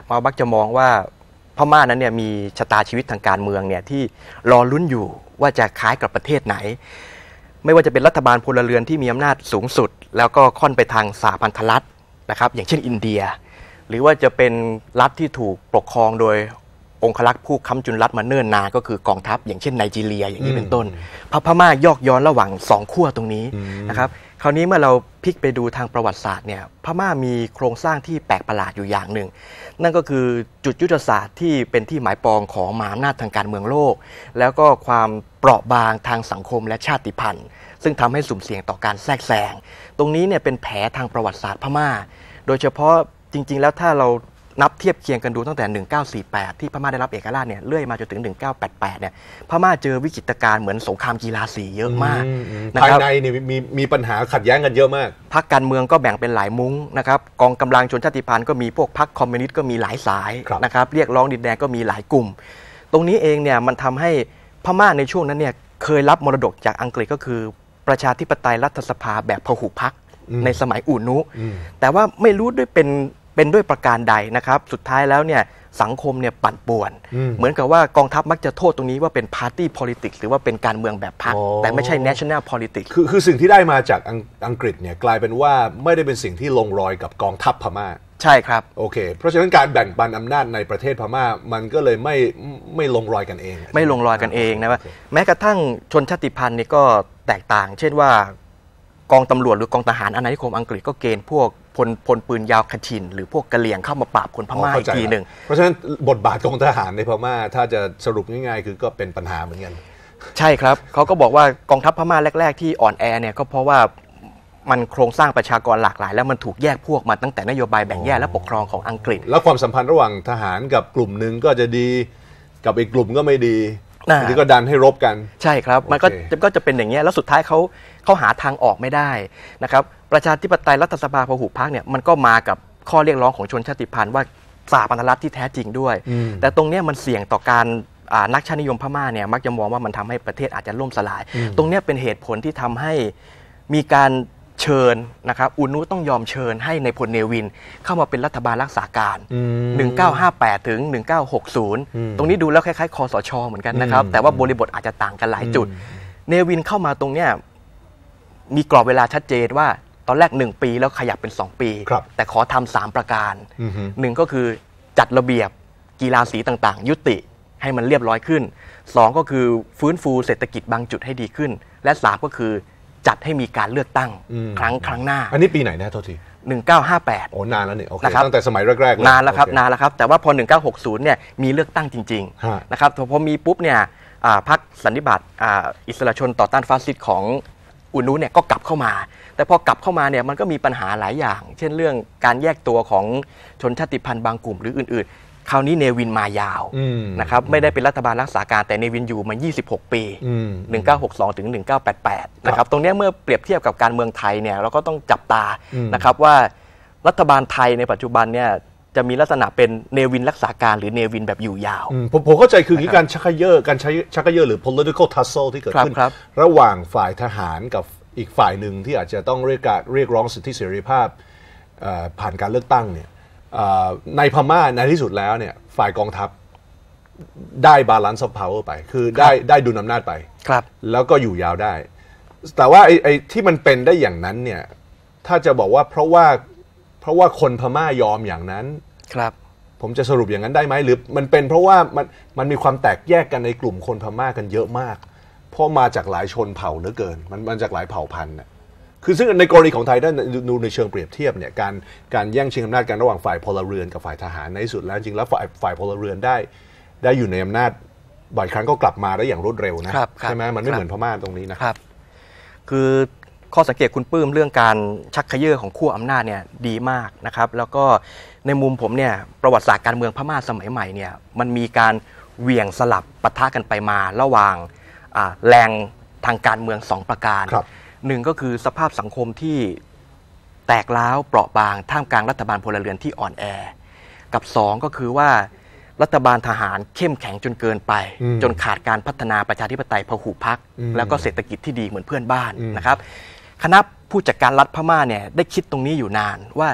มาบักจะมองว่าพม่านั้นเนี่ยมีชะตาชีวิตทางการเมืองเนี่ยที่รอลุ้นอยู่ว่าจะคล้ายกับประเทศไหนไม่ว่าจะเป็นรัฐบาลพลเรือนที่มีอำนาจสูงสุดแล้วก็ค่อนไปทางสหพันธรัฐนะครับอย่างเช่นอินเดียหรือว่าจะเป็นรัฐที่ถูกปกครองโดยองครักษ์ผู้ค้ำจุนรัฐมาเนิ่นนานก็คือกองทัพอย่างเช่นไนจีเรียอย่างนี้เป็นต้นพม่ายอกย้อนระหว่างสองขั้วตรงนี้นะครับคราวนี้เมื่อเราพลิกไปดูทางประวัติศาสตร์เนี่ยพม่ามีโครงสร้างที่แปลกประหลาดอยู่อย่างหนึ่งนั่นก็คือจุดยุทธศาสตร์ที่เป็นที่หมายปองของมหาอำนาจทางการเมืองโลกแล้วก็ความเปราะบางทางสังคมและชาติพันธุ์ซึ่งทำให้สุ่มเสี่ยงต่อการแทรกแซงตรงนี้เนี่ยเป็นแผลทางประวัติศาสตร์พม่าโดยเฉพาะจริงๆแล้วถ้าเรานับเทียบเคียงกันดูตั้งแต่หนึ่งเก้าสี่แปดที่พม่าได้รับเอกราชเนี่ยเลื่อยมาจนถึงหนึ่งเก้าแปดแปดเนี่ยพม่าเจอวิกฤตการณ์เหมือนสงครามกีฬาสีเยอะมากภายในนี่มีมีปัญหาขัดแย้งกันเยอะมากพรรคการเมืองก็แบ่งเป็นหลายมุ้งนะครับกองกำลังชนชาติพันธุ์ก็มีพวกพรรคคอมมิวนิสต์ก็มีหลายสายนะครับเรียกร้องดินแดนก็มีหลายกลุ่มตรงนี้เองเนี่ยมันทำให้พม่าในช่วงนั้นเนี่ยเคยรับมรดกจากอังกฤษก็คือประชาธิปไตยรัฐสภาแบบพหุพรรคในสมัยอู่นุแต่ว่าไม่รู้ด้วยเป็นเป็นด้วยประการใดนะครับสุดท้ายแล้วเนี่ยสังคมเนี่ยปั่นป่วนเหมือนกับว่ากองทัพมักจะโทษตรงนี้ว่าเป็น party politics หรือว่าเป็นการเมืองแบบพรรคแต่ไม่ใช่ national politics คือคือสิ่งที่ได้มาจากอังกฤษเนี่ยกลายเป็นว่าไม่ได้เป็นสิ่งที่ลงรอยกับกองทัพพม่าใช่ครับโอเคเพราะฉะนั้นการแบ่งปันอำนาจในประเทศพม่ามันก็เลยไม่ไม่ลงรอยกันเองไม่ลงรอยกันเองนะว่าแม้กระทั่งชนชาติพันธุ์นี่ก็แตกต่างเช่นว่ากองตำรวจหรือกองทหารอาณานิคมอังกฤษก็เกณฑ์พวกพลพลปืนยาวคชินหรือพวกกะเหรี่ยงเข้ามาปราบคนพม่าอีกทีหนึ่งเพราะฉะนั้นบทบาทกองทหารในพม่าถ้าจะสรุปง่ายๆคือก็เป็นปัญหาเหมือนกันใช่ครับเขาก็บอกว่ากองทัพพม่าแรกๆที่อ่อนแอเนี่ยก็เพราะว่ามันโครงสร้างประชากรหลากหลายแล้วมันถูกแยกพวกมาตั้งแต่นโยบายแบ่งแยกและปกครองของอังกฤษแล้วความสัมพันธ์ระหว่างทหารกับกลุ่มหนึ่งก็จะดีกับอีกกลุ่มก็ไม่ดีที่ก็ดันให้รบกันใช่ครับมันก็ก็จะเป็นอย่างนี้แล้วสุดท้ายเขาเขาหาทางออกไม่ได้นะครับประชาธิปไตยรัฐสภาพหุพรรคเนี่ยมันก็มากับข้อเรียกร้องของชนชาติพันธุ์ว่าสหพันธรัฐที่แท้จริงด้วยแต่ตรงนี้มันเสี่ยงต่อการนักชาตินิยมพม่าเนี่ยมักจะมองว่ามันทำให้ประเทศอาจจะล่มสลายตรงนี้เป็นเหตุผลที่ทำให้มีการเชิญนะครับอูนุต้องยอมเชิญให้ในพลเนวินเข้ามาเป็นรัฐบาลรักษาการหนึ่งเก้าห้าแปดถึงหนึ่งเก้าหกศูนย์ตรงนี้ดูแล้วคล้ายๆคสช.เหมือนกันนะครับแต่ว่าบริบทอาจจะต่างกันหลายจุดเนวินเข้ามาตรงเนี้ยมีกรอบเวลาชัดเจนว่าตอนแรกหนึ่งปีแล้วขยับเป็นสองปีแต่ขอทำสามประการหนึ่งก็คือจัดระเบียบกีฬาสีต่างๆยุติให้มันเรียบร้อยขึ้นสองก็คือฟื้นฟูเศรษฐกิจบางจุดให้ดีขึ้นและสามก็คือจัดให้มีการเลือกตั้งครั้งครั้งหน้าอันนี้ปีไหนนะโทษทีหนึ่งเก้าห้าแปดโอ้นานแล้วนี่โอเคตั้งแต่สมัยแรกๆนานแล้วครับนานแล้วครับแต่ว่าพอหนึ่งเก้าหกศูนย์เนี่ยมีเลือกตั้งจริงๆนะครับพอมีปุ๊บเนี่ยพรรคสันนิบาตอิสระชนต่อต้านฟาสซิสต์ของอูนุเนี่ยก็กลับเข้ามาแต่พอกลับเข้ามาเนี่ยมันก็มีปัญหาหลายอย่างเช่นเรื่องการแยกตัวของชนชาติพันธุ์บางกลุ่มหรืออื่นๆคราวนี้เนวินมายาวนะครับไม่ได้เป็นรัฐบาลรักษาการแต่เนวินอยู่มายี่สิบหกปีหนึ่งเก้าหกสองถึงหนึ่งเก้าแปดแปดนะครับตรงนี้เมื่อเปรียบเทียบกับการเมืองไทยเนี่ยเราก็ต้องจับตานะครับว่ารัฐบาลไทยในปัจจุบันเนี่ยจะมีลักษณะเป็นเนวินรักษาการหรือเนวินแบบอยู่ยาวผมผมเข้าใจคือการชักเยอะการใช้ชักเยอะหรือ political tussle ที่เกิดขึ้นระหว่างฝ่ายทหารกับอีกฝ่ายหนึ่งที่อาจจะต้องเรียกการเรียกร้องสิทธิเสรีภาพผ่านการเลือกตั้งเนี่ยในพม่าในที่สุดแล้วเนี่ยฝ่ายกองทัพได้ balance of power ไปคือได้ได้ดุลอำนาจไปแล้วก็อยู่ยาวได้แต่ว่าไอ้ไอ้ที่มันเป็นได้อย่างนั้นเนี่ยถ้าจะบอกว่าเพราะว่าเพราะว่าคนพม่ายอมอย่างนั้นครับผมจะสรุปอย่างนั้นได้ไหมหรือมันเป็นเพราะว่ามันมันมีความแตกแยกกันในกลุ่มคนพม่ากันเยอะมากเพราะมาจากหลายชนเผ่าเหลือเกินมันมาจากหลายเผ่าพันธุ์น่ะคือซึ่งในกรณีของไทยถ้าดูในเชิงเปรียบเทียบเนี่ยการการแย่งชิงอำนาจกันระหว่างฝ่ายพลเรือนกับฝ่ายทหารในที่สุดแล้วจริงแล้วฝ่ายฝ่ายพลเรือนได้ได้อยู่ในอำนาจบ่อยครั้งก็กลับมาได้อย่างรวดเร็วนะใช่ไหมมันไม่เหมือนพม่าตรงนี้นะครับคือข้อสังเกตคุณปื้มเรื่องการชักเขยื้อของขั้วอำนาจเนี่ยดีมากนะครับแล้วก็ในมุมผมเนี่ยประวัติศาสตร์การเมืองพม่าสมัยใหม่เนี่ยมันมีการเหวี่ยงสลับปะทะกันไปมาระหว่างแรงทางการเมืองสองประการหนึ่งก็คือสภาพสังคมที่แตกร้าวเปราะบางท่ามกลางรัฐบาลพลเรือนที่อ่อนแอกับสองก็คือว่ารัฐบาลทหารเข้มแข็งจนเกินไปจนขาดการพัฒนาประชาธิปไตยพหุพรรคแล้วก็เศรษฐกิจที่ดีเหมือนเพื่อนบ้านนะครับคณะผู้จัดการรัฐพม่าเนี่ยได้คิดตรงนี้อยู่นานว่า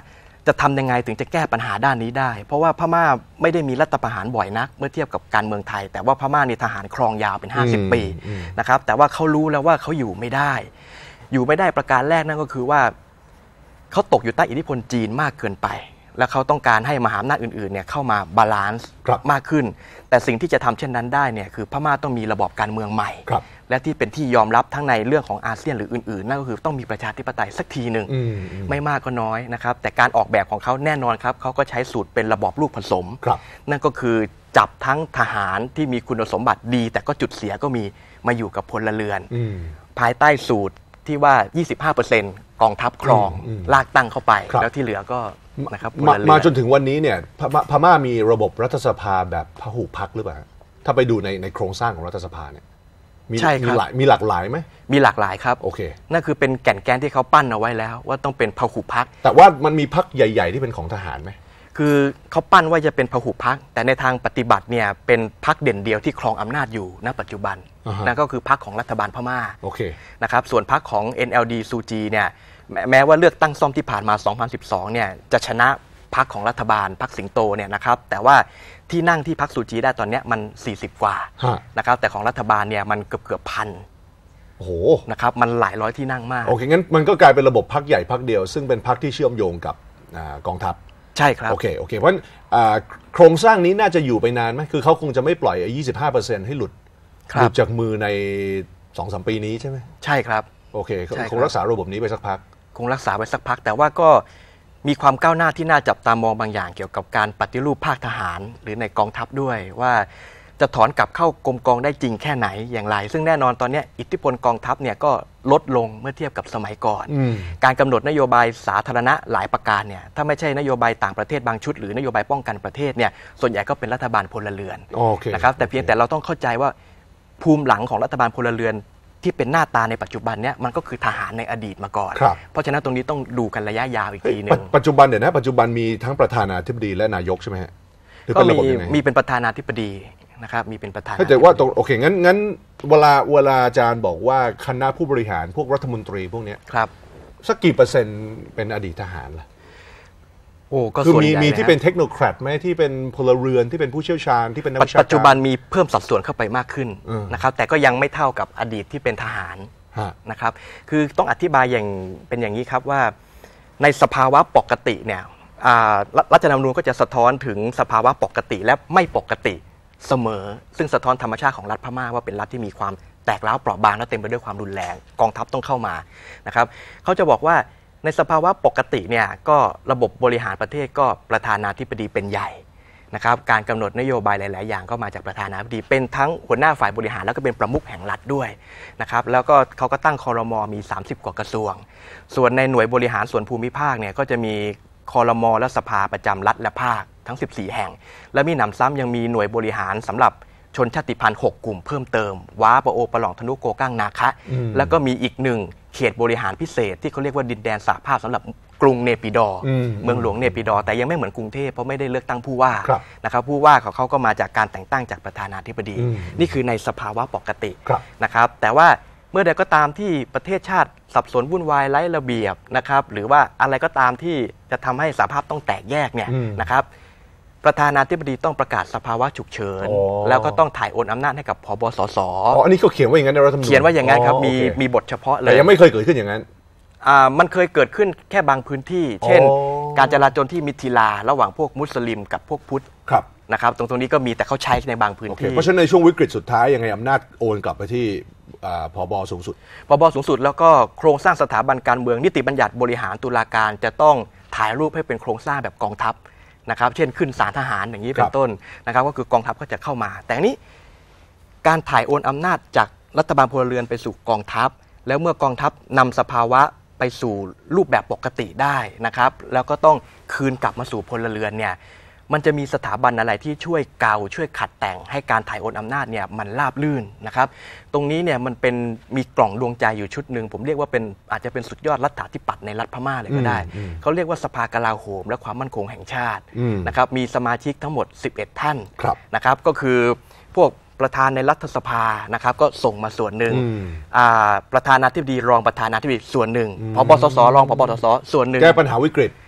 จะทำยังไงถึงจะแก้ปัญหาด้านนี้ได้เพราะว่าพม่าไม่ได้มีรัฐประหารบ่อยนักเมื่อเทียบกับการเมืองไทยแต่ว่าพม่านี่ทหารครองยาวเป็นห้าสิบปีนะครับแต่ว่าเขารู้แล้วว่าเขาอยู่ไม่ได้อยู่ไม่ได้ประการแรกนั่นก็คือว่าเขาตกอยู่ใต้อิทธิพลจีนมากเกินไปและเขาต้องการให้มหาอำนาจอื่นๆเนี่ยเข้ามาบาลานซ์มากขึ้นแต่สิ่งที่จะทำเช่นนั้นได้เนี่ยคือพม่าต้องมีระบอบการเมืองใหม่และที่เป็นที่ยอมรับทั้งในเรื่องของอาเซียนหรืออื่นๆนั่นก็คือต้องมีประชาธิปไตยสักทีหนึ่งไม่มากก็น้อยนะครับแต่การออกแบบของเขาแน่นอนครับเขาก็ใช้สูตรเป็นระบอบลูกผสมนั่นก็คือจับทั้งทหารที่มีคุณสมบัติดีแต่ก็จุดเสียก็มีมาอยู่กับพลเรือนภายใต้สูตรที่ว่า ยี่สิบห้าเปอร์เซ็นต์ กองทัพครองลากตั้งเข้าไปแล้วที่เหลือก็นะครับมามาจนถึงวันนี้เนี่ยพม่ามีระบบรัฐสภาแบบพหุพรรคหรือเปล่าถ้าไปดูในในโครงสร้างของรัฐสภาเนี่ยมีมีหลายมีหลากหลายไหมมีหลากหลายครับโอเคนั่นคือเป็นแก่นแกนที่เขาปั้นเอาไว้แล้วว่าต้องเป็นพหุพรรคแต่ว่ามันมีพรรคใหญ่ๆที่เป็นของทหารไหมคือเขาปั้นว่าจะเป็นพหุพรรคแต่ในทางปฏิบัติเนี่ยเป็นพรรคเด่นเดียวที่ครองอำนาจอยู่ณปัจจุบัน uh-huh. นั่นก็คือพรรคของรัฐบาลพม่าโอเคนะครับส่วนพรรคของ เอ็น แอล ดี ซูจีเนี่ยแม้ว่าเลือกตั้งซ่อมที่ผ่านมาสองพันสิบสองเนี่ยจะชนะพรรคของรัฐบาลพรรคสิงโตเนี่ยนะครับแต่ว่าที่นั่งที่พรรคซูจีได้ตอนนี้มันสี่สิบกว่า huh. นะครับแต่ของรัฐบาลเนี่ยมันเกือบเกือบพันโอ้โหนะครับมันหลายร้อยที่นั่งมากโอเคงั้นมันก็กลายเป็นระบบพรรคใหญ่พรรคเดียวซึ่งเป็นพรรคที่เชื่อมโยงกับกองทัพใช่ครับโอเคโอเคเพราะโครงสร้างนี้น่าจะอยู่ไปนานไหมคือเขาคงจะไม่ปล่อย ยี่สิบห้าเปอร์เซ็นต์ ให้หลุดหลุดจากมือใน สองถึงสาม ปีนี้ใช่ไหมใช่ครับโอเคคงรักษาระบบนี้ไปสักพักคงรักษาไปสักพักแต่ว่าก็มีความก้าวหน้าที่น่าจับตามองบางอย่างเกี่ยวกับการปฏิรูปภาคทหารหรือในกองทัพด้วยว่าจะถอนกลับเข้ากรมกองได้จริงแค่ไหนอย่างไรซึ่งแน่นอนตอนนี้อิทธิพลกองทัพเนี่ยก็ลดลงเมื่อเทียบกับสมัยก่อนการกำหนดนโยบายสาธารณะหลายประการเนี่ยถ้าไม่ใช่นโยบายต่างประเทศบางชุดหรือนโยบายป้องกันประเทศเนี่ยส่วนใหญ่ก็เป็นรัฐบาลพลเรือนนะครับแต่เพียงแต่เราต้องเข้าใจว่าภูมิหลังของรัฐบาลพลเรือนที่เป็นหน้าตาในปัจจุบันเนี่ยมันก็คือทหารในอดีตมาก่อนเพราะฉะนั้นตรงนี้ต้องดูกันระยะยาวอีกทีนึงปัจจุบันเดี๋ยวนะปัจจุบันมีทั้งประธานาธิบดีและนายกใช่ไหมฮะก็มีมีเป็นประธานาธิบดีนะครับมีเป็นประธานแต่ว่าตรงโอเคงั้นงั้นเวลาเวลาอาจารย์บอกว่าคณะผู้บริหารพวกรัฐมนตรีพวกนี้ครับสักกี่เปอร์เซ็นต์เป็นอดีตทหารล่ะโอ้ก็ส่วนใหญ่คือมีมีที่เป็นเทคโนแครดไหมที่เป็นพลเรือนที่เป็นผู้เชี่ยวชาญที่เป็นนักวิชาการปัจจุบันมีเพิ่มสัดส่วนเข้าไปมากขึ้นนะครับแต่ก็ยังไม่เท่ากับอดีตที่เป็นทหารนะครับคือต้องอธิบายอย่างเป็นอย่างนี้ครับว่าในสภาวะปกติเนี่ยรัฐธรรมนูญก็จะสะท้อนถึงสภาวะปกติและไม่ปกติเสมอซึ่งสะท้อนธรรมชาติของรัฐพม่าว่าเป็นรัฐที่มีความแตกร้าวเปราะบางและเต็มไปด้วยความรุนแรงกองทัพต้องเข้ามานะครับเขาจะบอกว่าในสภาวะปกติเนี่ยก็ระบบบริหารประเทศก็ประธานาธิบดีเป็นใหญ่นะครับการกำหนดนโยบายหลายๆอย่างก็มาจากประธานาธิบดีเป็นทั้งหัวหน้าฝ่ายบริหารแล้วก็เป็นประมุขแห่งรัฐด้วยนะครับแล้วก็เขาก็ตั้งครม.มีสามสิบกว่ากระทรวงส่วนในหน่วยบริหารส่วนภูมิภาคเนี่ยก็จะมีครม.และสภาประจำรัฐและภาคทั้งสิบสี่แห่งและมีหนำซ้ำยังมีหน่วยบริหารสำหรับชนชาติพันธุ์หกกลุ่มเพิ่มเติมว้าปะโอปะหลองธนุโกกั้งนาคะแล้วก็มีอีกหนึ่งเขตบริหารพิเศษที่เขาเรียกว่าดินแดนสหภาพสำหรับกรุงเนปิดอร์เมืองหลวงเนปิดอร์แต่ยังไม่เหมือนกรุงเทพเพราะไม่ได้เลือกตั้งผู้ว่านะครับผู้ว่าของเขาก็มาจากการแต่งตั้งจากประธานาธิบดีนี่คือในสภาวะปกตินะครับแต่ว่าเมื่อใดก็ตามที่ประเทศชาติสับสนวุ่นวายไร้ระเบียบนะครับหรือว่าอะไรก็ตามที่จะทำให้สหภาพต้องแตกแยกเนี่ยนะครับประธานาธิบดีต้องประกาศสภาวะฉุกเฉินแล้วก็ต้องถ่ายโอนอำนาจให้กับผบ.สส. อ๋ออันนี้ก็เขียนไว้อย่างนั้นในรัฐธรรมนูญเขียนไว้อย่างนั้นครับมีมีบทเฉพาะเลยแต่ยังไม่เคยเกิดขึ้นอย่างนั้นอ่ามันเคยเกิดขึ้นแค่บางพื้นที่เช่นการจราจรที่มิถิลาระหว่างพวกมุสลิมกับพวกพุทธนะครับตรงตรงนี้ก็มีแต่เขาใช้ในบางพื้นที่เพราะฉะนั้นในช่วงวิกฤตสุดท้ายยังไงอำนาจโอนกลับไปที่ผบ.สูงสุดผบ.สูงสุดแล้วก็โครงสร้างสถาบันการเมืองนิติบัญญัติบริหารตุลาการจะต้องถ่ายรูปให้เป็นโครงสร้างแบบกองทัพนะครับเช่นขึ้นศาลทหารอย่างนี้เป็นต้นนะครับก็คือกองทัพก็จะเข้ามาแต่นี้การถ่ายโอนอำนาจจากรัฐบาลพลเรือนไปสู่กองทัพแล้วเมื่อกองทัพนำสภาวะไปสู่รูปแบบปกติได้นะครับแล้วก็ต้องคืนกลับมาสู่พลเรือนเนี่ยมันจะมีสถาบันอะไรที่ช่วยเกาช่วยขัดแต่งให้การถ่ายโอนอำนาจเนี่ยมันราบลื่นนะครับตรงนี้เนี่ยมันเป็นมีกล่องดวงใจอยู่ชุดหนึ่งผมเรียกว่าเป็นอาจจะเป็นสุดยอดรัฐาธิปัตย์ในรัฐพม่าเลยก็ได้เขาเรียกว่าสภากลาโหมและความมั่นคงแห่งชาตินะครับมีสมาชิกทั้งหมดสิบเอ็ดท่านนะครับก็คือพวกประธานในรัฐสภานะครับก็ส่งมาส่วนหนึ่งประธานาธิบดีรองประธานาธิบดีส่วนหนึ่งผบ.สสรองผบ.สสส่วนหนึ่งแก้ปัญหาวิกฤต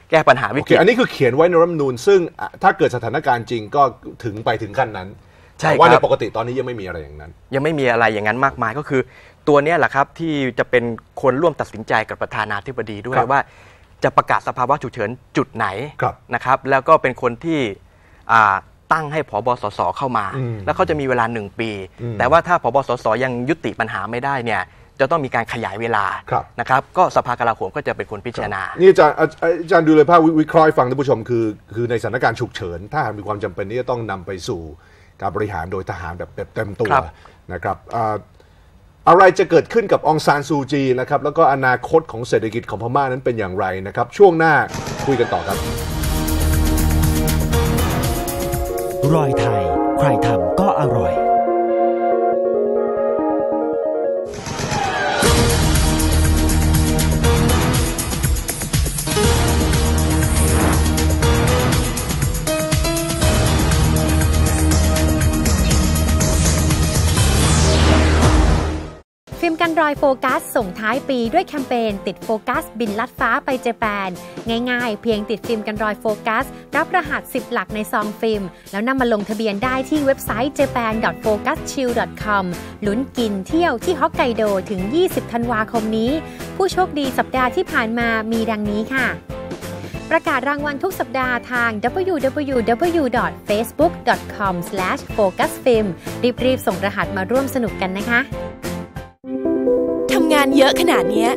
แก้ปัญหาวิกฤตอันนี้คือเขียนไว้ในรัฐธรรมนูญซึ่งถ้าเกิดสถานการณ์จริงก็ถึงไปถึงขั้นนั้นแต่ว่าในปกติตอนนี้ยังไม่มีอะไรอย่างนั้นยังไม่มีอะไรอย่างนั้นมากมายก็คือตัวนี้แหละครับที่จะเป็นคนร่วมตัดสินใจกับประธานาธิบดีด้วยว่าจะประกาศสภาวะฉุกเฉินจุดไหนนะครับแล้วก็เป็นคนที่ตั้งให้ผบสสเข้ามาแล้วเขาจะมีเวลาหนึ่งปีแต่ว่าถ้าผบสสยังยุติปัญหาไม่ได้เนี่ยจะต้องมีการขยายเวลานะครับก็สภากลาโหมก็จะเป็นคนพิจารณานี่อาจารย์อาจารย์ดูเลยภาพวิเคราะห์ฟังท่านผู้ชมคือคือในสถานการณ์ฉุกเฉินถ้าหากมีความจำเป็นที่จะต้องนำไปสู่การบริหารโดยทหารแบบเต็มตัวนะครับอะไรจะเกิดขึ้นกับองซานซูจีนะครับแล้วก็อนาคตของเศรษฐกิจของพม่านั้นเป็นอย่างไรนะครับช่วงหน้าคุยกันต่อครับรอยไทยใครทำก็อร่อยฟิล์มกันรอยโฟกัสส่งท้ายปีด้วยแคมเปญติดโฟกัสบินลัดฟ้าไปเจแปนง่ายๆเพียงติดฟิล์มกันรอยโฟกัสรับรหัสสิบหลักในซองฟิล์มแล้วนำมาลงทะเบียนได้ที่เว็บไซต์ เจแปน ดอท โฟกัสชิล ดอท คอม ลุ้นกินเที่ยวที่ฮอกไกโดถึงยี่สิบธันวาคมนี้ผู้โชคดีสัปดาห์ที่ผ่านมามีดังนี้ค่ะประกาศรางวัลทุกสัปดาห์ทาง ดับเบิลยู ดับเบิลยู ดับเบิลยู ดอท เฟซบุ๊ก ดอท คอม สแลช โฟกัสฟิล์ม รีบๆส่งรหัสมาร่วมสนุกกันนะคะทำงานเยอะขนาดนี้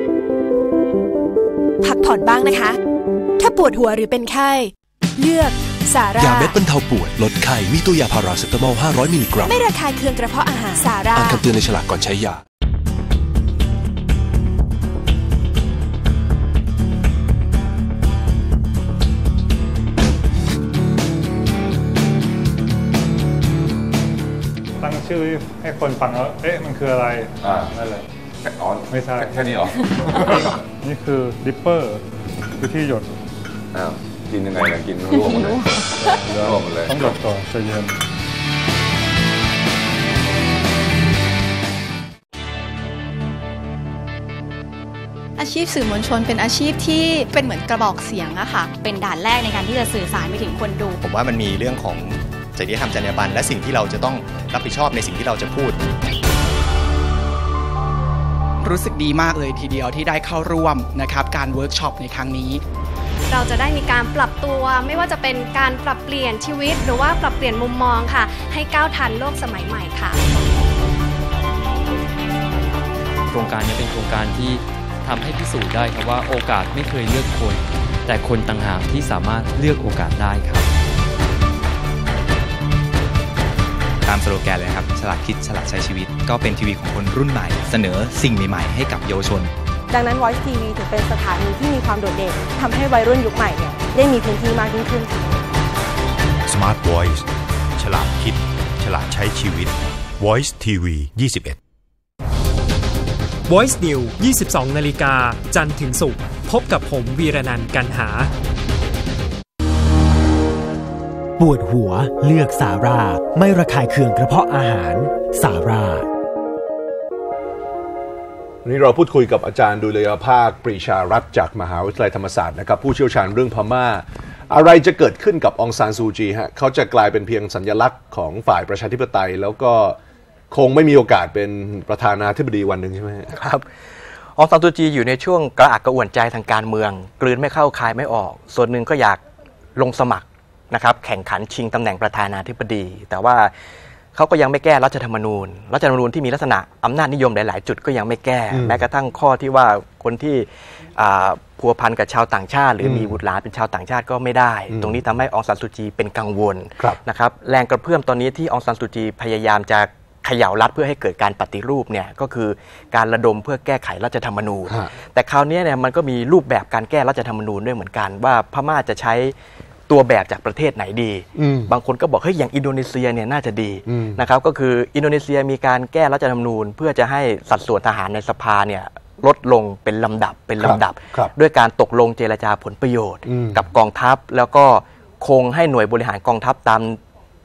พักผ่อนบ้างนะคะถ้าปวดหัวหรือเป็นไข้เลือกสารายาเม็ดบรรเทาปวดลดไข้มีตัวยาพาราเซตามอลห้าร้อยมิลลิกรัมไม่ระคายเคืองกระเพาะอาหารสาราอ่านคำเตือนในฉลากก่อนใช้ยาตั้งชื่อให้คนฟังแล้วเอ๊ะมันคืออะไรอ่านั่นแหละอ๋อไม่ใช่แค่นี้หรอ นี่คือดิปเปอร์คือที่หยดอ้าวกินยังไงล่ะกินร่วงหมดเลยร่วงหมดเลยต้องหยดก่อนใจเย็นอาชีพสื่อมวลชนเป็นอาชีพที่เป็นเหมือนกระบอกเสียงอะค่ะเป็นด่านแรกในการที่จะสื่อสารไปถึงคนดูผมว่ามันมีเรื่องของจริยธรรมจรรยาบรรณและสิ่งที่เราจะต้องรับผิดชอบในสิ่งที่เราจะพูดรู้สึกดีมากเลยทีเดียวที่ได้เข้าร่วมนะครับการเวิร์กช็อปในครั้งนี้เราจะได้มีการปรับตัวไม่ว่าจะเป็นการปรับเปลี่ยนชีวิตหรือว่าปรับเปลี่ยนมุมมองค่ะให้ก้าวทันโลกสมัยใหม่ค่ะโครงการนี้เป็นโครงการที่ทำให้พิสูจน์ได้ครับว่าโอกาสไม่เคยเลือกคนแต่คนต่างหากที่สามารถเลือกโอกาสได้ครับตามสโลแกนเลยครับฉลาดคิดฉลาดใช้ชีวิตก็เป็นทีวีของคนรุ่นใหม่เสนอสิ่งใหม่ๆให้กับเยาวชนดังนั้น Voice ที วี ถึงเป็นสถานีที่มีความโดดเด่นทำให้วัยรุ่นยุคใหม่เนี่ยได้มีพื้นที่มากยิ่งขึ้น Smart Voice ฉลาดคิดฉลาดใช้ชีวิต Voice ที วี ยี่สิบเอ็ด Voice News ยี่สิบสอง นาฬิกาจันทร์ถึงศุกร์พบกับผมวีรนันท์ กันหาปวดหัวเลือกสาราไม่ระคายเคืองกระเพาะอาหารสาราวันนี้เราพูดคุยกับอาจารย์ดุลยภาคปรีชารัตน์จากมหาวิทยาลัยธรรมศาสตร์นะครับผู้เชี่ยวชาญเรื่องพม่าอะไรจะเกิดขึ้นกับองซานซูจีฮะเขาจะกลายเป็นเพียงสัญลักษณ์ของฝ่ายประชาธิปไตยแล้วก็คงไม่มีโอกาสเป็นประธานาธิบดีวันหนึ่งใช่ไหมครับองซานซูจีอยู่ในช่วงกระอักกระอ่วนใจทางการเมืองกลืนไม่เข้าคายไม่ออกส่วนหนึ่งก็อยากลงสมัครนะครับแข่งขันชิงตำแหน่งประธานาธิบดีแต่ว่าเขาก็ยังไม่แก้รัฐธรรมนูญรัฐธรรมนูญที่มีลักษณะอำนาจนิยมหลายๆจุดก็ยังไม่แก้แม้กระทั่งข้อที่ว่าคนที่พัวพันกับชาวต่างชาติหรือมีบุตรหลานเป็นชาวต่างชาติก็ไม่ได้ตรงนี้ทำให้องซานซูจีเป็นกังวลนะครับแรงกระเพื่อมตอนนี้ที่องซานซูจีพยายามจะเขย่ารัฐเพื่อให้เกิดการปฏิรูปเนี่ยก็คือการระดมเพื่อแก้ไขรัฐธรรมนูญแต่คราวนี้เนี่ยมันก็มีรูปแบบการแก้รัฐธรรมนูญด้วยเหมือนกันว่าพม่าจะใช้ตัวแบบจากประเทศไหนดีบางคนก็บอกเฮ้ยอย่างอินโดนีเซียเนี่ยน่าจะดีนะครับก็คืออินโดนีเซียมีการแก้รัฐธรรมนูญเพื่อจะให้สัดส่วนทหารในสภาเนี่ยลดลงเป็นลำดับเป็นลำดับด้วยการตกลงเจรจาผลประโยชน์กับกองทัพแล้วก็คงให้หน่วยบริหารกองทัพตาม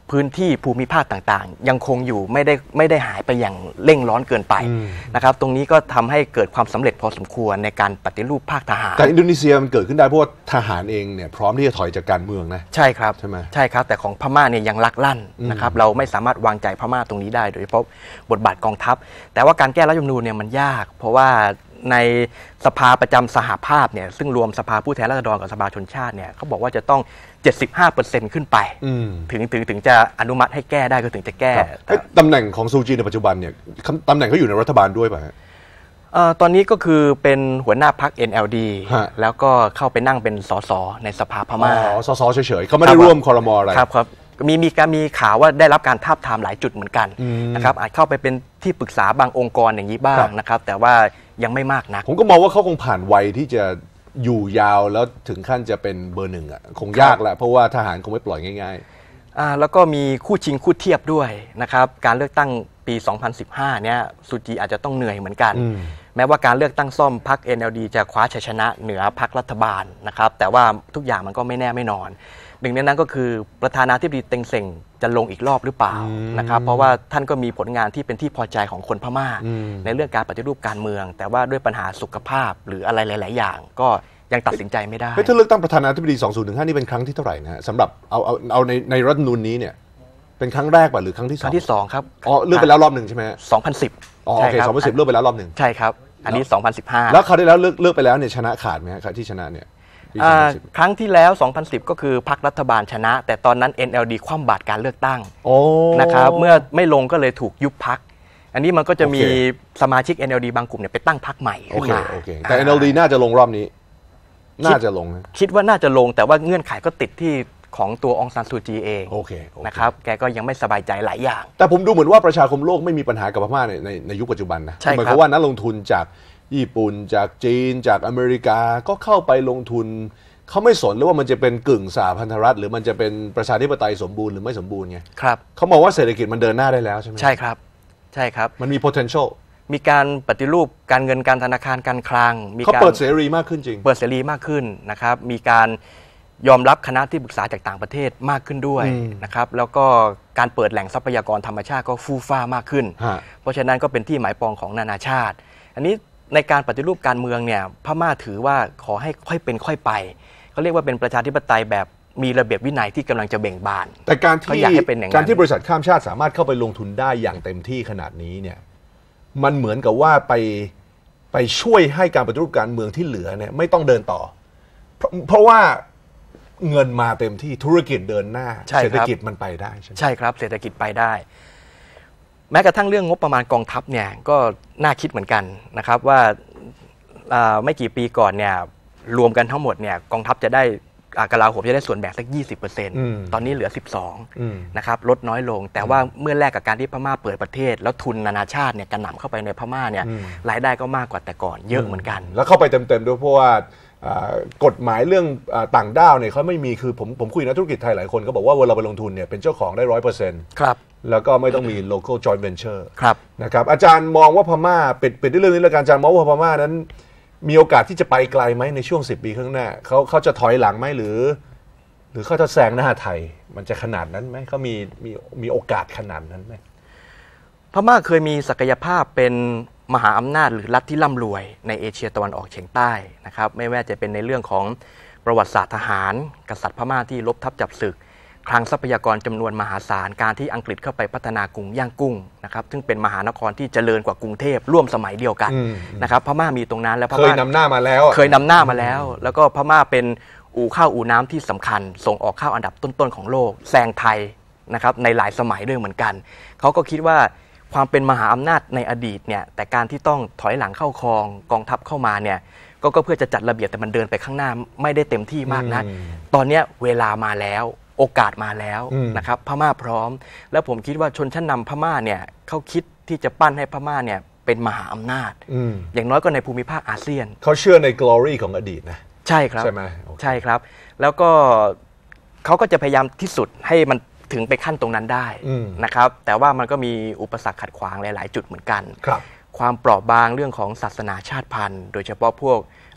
พื้นที่ภูมิภาคต่างๆยังคงอยู่ไม่ได้ไม่ได้หายไปอย่างเร่งร้อนเกินไปนะครับตรงนี้ก็ทำให้เกิดความสำเร็จพอสมควรในการปฏิรูปภาคทหารแต่อินโดนีเซียมันเกิดขึ้นได้เพราะว่าทหารเองเนี่ยพร้อมที่จะถอยจากการเมืองนะใช่ครับใช่ไหมใช่ครับแต่ของพม่าเนี่ยยังลักลั่นนะครับเราไม่สามารถวางใจพม่าตรงนี้ได้โดยเฉพาะบทบาทกองทัพแต่ว่าการแก้รัฐธรรมนูญเนี่ยมันยากเพราะว่าในสภาประจำสหภาพเนี่ยซึ่งรวมสภาผู้แทนราษฎรกับสภาชนชาติเนี่ยเขาบอกว่าจะต้อง เจ็ดสิบห้าเปอร์เซ็นต์ ขึ้นไปถึงถึงถึงจะอนุมัติให้แก้ได้ก็ถึงจะแก้ตำแหน่งของซูจีในปัจจุบันเนี่ยตำแหน่งเขาอยู่ในรัฐบาลด้วยป่ะตอนนี้ก็คือเป็นหัวหน้าพรรค เอ็น แอล ดี แล้วก็เข้าไปนั่งเป็นสสในสภาพม่าอ๋อสสเฉยๆเขาไม่ได้ร่วมครม.อะไรครับครับมีมีการมีข่าวว่าได้รับการทาบทามหลายจุดเหมือนกันนะครับอาจเข้าไปเป็นที่ปรึกษาบางองค์กรอย่างนี้บ้างนะครับแต่ว่ายังไม่มากนักผมก็มองว่าเขาคงผ่านวัยที่จะอยู่ยาวแล้วถึงขั้นจะเป็นเบอร์หนึ่งอ่ะคงยากแหละเพราะว่าทหารคงไม่ปล่อยง่ายๆอ่าแล้วก็มีคู่ชิงคู่เทียบด้วยนะครับการเลือกตั้งปีสองพันสิบห้าเนี่ยซูจีอาจจะต้องเหนื่อยเหมือนกันแม้ว่าการเลือกตั้งซ่อมพรรค เอ็น แอล ดี จะคว้าชัยชนะเหนือพรรครัฐบาลนะครับแต่ว่าทุกอย่างมันก็ไม่แน่ไม่นอนหนึ่งในนั้นก็คือประธานาธิบดีเต็งเซ็งจะลงอีกรอบหรือเปล่านะครับเพราะว่าท่านก็มีผลงานที่เป็นที่พอใจของคนพม่าในเรื่องการปฏิรูปการเมืองแต่ว่าด้วยปัญหาสุขภาพหรืออะไรหลายๆอย่างก็ยังตัดสินใจไม่ได้ถ้าเลือกตั้งประธานาธิบดีสองพันสิบห้านี่เป็นครั้งที่เท่าไหร่นะฮะสำหรับเอาเอาเอาในในรัฐธรรมนูญนี้เนี่ยเป็นครั้งแรกป่ะหรือครั้งที่สองครั้งที่สองครับอ๋อเลือกไปแล้วรอบหนึ่งใช่ไหมสองพันสิบอ๋อโอเคสองพันสิบเลือกไปแล้วรอบหนึ่งใช่ครับอันนี้สองพันสิบห้าแล้วคราวที่แล้วเลือกเลือกไปแล้วเนี่ยชนะขาดไหมฮะที่ชนะเนี่ยครั้งที่แล้วสองพันสิบก็คือพรรครัฐบาลชนะแต่ตอนนั้น เอ็น แอล ดี คว่ำบาตรการเลือกตั้งนะครับเมื่อไม่ลงก็เลยถูกยุบพรรคอันนี้มันก็จะมีสมาชิก เอ็น แอล ดี บางกลุ่มเนี่ยไปตั้งพรรคใหม่ขึ้นมาแต่ เอ็น แอล ดี น่าจะลงรอบนี้น่าจะลงคิดว่าน่าจะลงแต่ว่าเงื่อนไขก็ติดที่ของตัวองซานซูจีเองนะครับแกก็ยังไม่สบายใจหลายอย่างแต่ผมดูเหมือนว่าประชาคมโลกไม่มีปัญหากับพม่าในในในยุคปัจจุบันนะหมายความว่านักลงทุนจากญี่ปุ่นจากจีนจากอเมริกาก็เข้าไปลงทุนเขาไม่สนเลยว่ามันจะเป็นกึ่งสหพันธรัฐหรือมันจะเป็นประชาธิปไตยสมบูรณ์หรือไม่สมบูรณ์ไงครับเขามองว่าเศรษฐกิจมันเดินหน้าได้แล้วใช่ไหมใช่ครับใช่ครับมันมี potential มีการปฏิรูปการเงินการธนาคารการคลังมีการเขาเปิดเสรีมากขึ้นจริงเปิดเสรีมากขึ้นนะครับมีการยอมรับคณะที่ปรึกษาจากต่างประเทศมากขึ้นด้วยนะครับแล้วก็การเปิดแหล่งทรัพยากรธรรมชาติก็ฟู่ฟ้ามากขึ้นเพราะฉะนั้นก็เป็นที่หมายปองของนานาชาติอันนี้ในการปฏิรูปการเมืองเนี่ยพม่าถือว่าขอให้ค่อยเป็นค่อยไปเขาเรียกว่าเป็นประชาธิปไตยแบบมีระเบียบวินัยที่กำลังจะเบ่งบานแต่การที่การที่บริษัทข้ามชาติสามารถเข้าไปลงทุนได้อย่างเต็มที่ขนาดนี้เนี่ยมันเหมือนกับว่าไปไปช่วยให้การปฏิรูปการเมืองที่เหลือเนี่ยไม่ต้องเดินต่อเพราะเพราะว่าเงินมาเต็มที่ธุรกิจเดินหน้าเศรษฐกิจมันไปได้ใช่ไหมใช่ครับเศรษฐกิจไปได้แม้กระทั่งเรื่องงบประมาณกองทัพเนี่ยก็น่าคิดเหมือนกันนะครับว่าไม่กี่ปีก่อนเนี่ยรวมกันทั้งหมดเนี่ยกองทัพจะได้กลาโหมจะได้ส่วนแบ่งสัก ยี่สิบเปอร์เซ็นต์ ตอนนี้เหลือสิบสองนะครับลดน้อยลงแต่ว่าเมื่อแลกกับการที่พม่าเปิดประเทศแล้วทุนนานาชาติเนี่ยกระหน่ำเข้าไปในพม่าเนี่ยรายได้ก็มากกว่าแต่ก่อนเยอะเหมือนกันแล้วเข้าไปเต็มๆด้วยเพราะว่ากฎหมายเรื่องต่างด้าวเนี่ยเขาไม่มีคือผมผมคุยนักธุรกิจไทยหลายคนก็บอกว่าเวลาไปลงทุนเนี่ยเป็นเจ้าของได้ร้อยเปอร์เซ็นต์ครับแล้วก็ไม่ต้องมี local joint venture ครับนะครับอาจารย์มองว่าพม่าปิดปิดด้วยเรื่องนี้แล้วกันอาจารย์มองว่าพม่านั้นมีโอกาสที่จะไปไกลไหมในช่วงสิบปีข้างหน้าเขาเขาจะถอยหลังไหมหรือหรือเขาจะแซงหน้าไทยมันจะขนาดนั้นไหมเขามีมีมีโอกาสขนาดนั้นไหมพม่าเคยมีศักยภาพเป็นมหาอำนาจหรือรัฐที่ร่ำรวยในเอเชียตะวันออกเฉียงใต้นะครับไม่ว่าจะเป็นในเรื่องของประวัติศาสตร์ทหารกษัตริย์พม่าที่ลบทับจับศึกคลังทรัพยากรจำนวนมหาศาลการที่อังกฤษเข้าไปพัฒนากรุงย่างกุ้งนะครับซึ่งเป็นมหานครที่เจริญกว่ากรุงเทพร่วมสมัยเดียวกันนะครับพม่ามีตรงนั้นแล้วพม่าเคยนำหน้ามาแล้วเคยนำหน้ามาแล้วแล้วก็พม่าเป็นอู่ข้าวอู่น้ำที่สำคัญส่งออกข้าวอันดับต้นๆของโลกแซงไทยนะครับในหลายสมัยด้วยเหมือนกันเขาก็คิดว่าความเป็นมหาอำนาจในอดีตเนี่ยแต่การที่ต้องถอยหลังเข้าครองกองทัพเข้ามาเนี่ยก็ก็เพื่อจะจัดระเบียบแต่มันเดินไปข้างหน้าไม่ได้เต็มที่มากนะตอนนี้เวลามาแล้วโอกาสมาแล้วนะครับพม่าพร้อมแล้วผมคิดว่าชนชั้นนำพม่าเนี่ยเขาคิดที่จะปั้นให้พม่าเนี่ยเป็นมหาอำนาจอย่างน้อยก็ในภูมิภาคอาเซียนเขาเชื่อใน glory ของอดีตนะใช่ครับใช่ไหมใช่ครับแล้วก็เขาก็จะพยายามที่สุดให้มันถึงไปขั้นตรงนั้นได้นะครับแต่ว่ามันก็มีอุปสรรคขัดขวางหลายๆจุดเหมือนกันความเปราะบางเรื่องของศาสนาชาติพันธุ์โดยเฉพาะพวก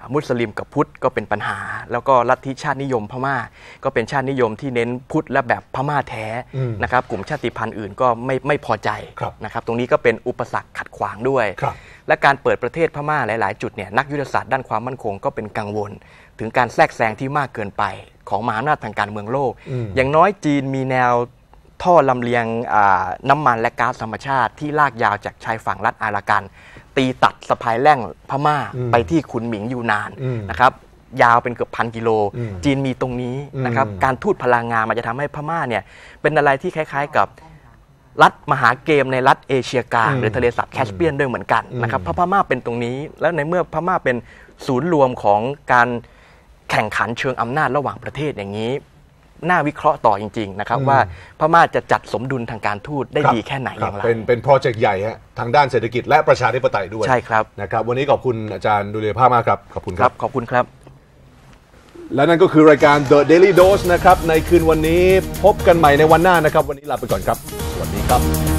มุสลิมกับพุทธก็เป็นปัญหาแล้วก็ลัทธิชาตินิยมพม่าก็เป็นชาตินิยมที่เน้นพุทธและแบบพม่าแท้นะครับกลุ่มชาติพันธุ์อื่นก็ไม่ไม่พอใจนะครับตรงนี้ก็เป็นอุปสรรคขัดขวางด้วยและการเปิดประเทศพม่าหลายๆจุดเนี่ยนักยุทธศาสตร์ด้านความมั่นคงก็เป็นกังวลถึงการแทรกแซงที่มากเกินไปของมหาอำนาจทางการเมืองโลกอย่างน้อยจีนมีแนวท่อลำเลียงน้ำมันและก๊าซธรรมชาติที่ลากยาวจากชายฝั่งรัฐอารากันตีตัดสะพายแล่งพม่าไปที่ขุนหมิงยูนานนะครับยาวเป็นเกือบพันกิโลจีนมีตรงนี้นะครับการทูตพลังงานมันจะทำให้พม่าเนี่ยเป็นอะไรที่คล้ายๆกับรัฐมหาเกมในรัฐเอเชียกลางหรือทะเลสาบแคสเปียนด้วยเหมือนกันนะครับเพราะพม่าเป็นตรงนี้แล้วในเมื่อพม่าเป็นศูนย์รวมของการแข่งขันเชิงอำนาจระหว่างประเทศอย่างนี้น่าวิเคราะห์ต่อจริงๆนะครับว่าพม่าจะจัดสมดุลทางการทูตได้ดีแค่ไหนอย่างไรเป็นเป็นโปรเจกต์ใหญ่ฮะทางด้านเศรษฐกิจและประชาธิปไตยด้วยใช่ครับนะครับวันนี้ขอบคุณอาจารย์ดุลยภาพมากครับขอบคุณครับขอบคุณครับและนั่นก็คือรายการ The Daily Dose นะครับในคืนวันนี้พบกันใหม่ในวันหน้านะครับวันนี้ลาไปก่อนครับสวัสดีครับ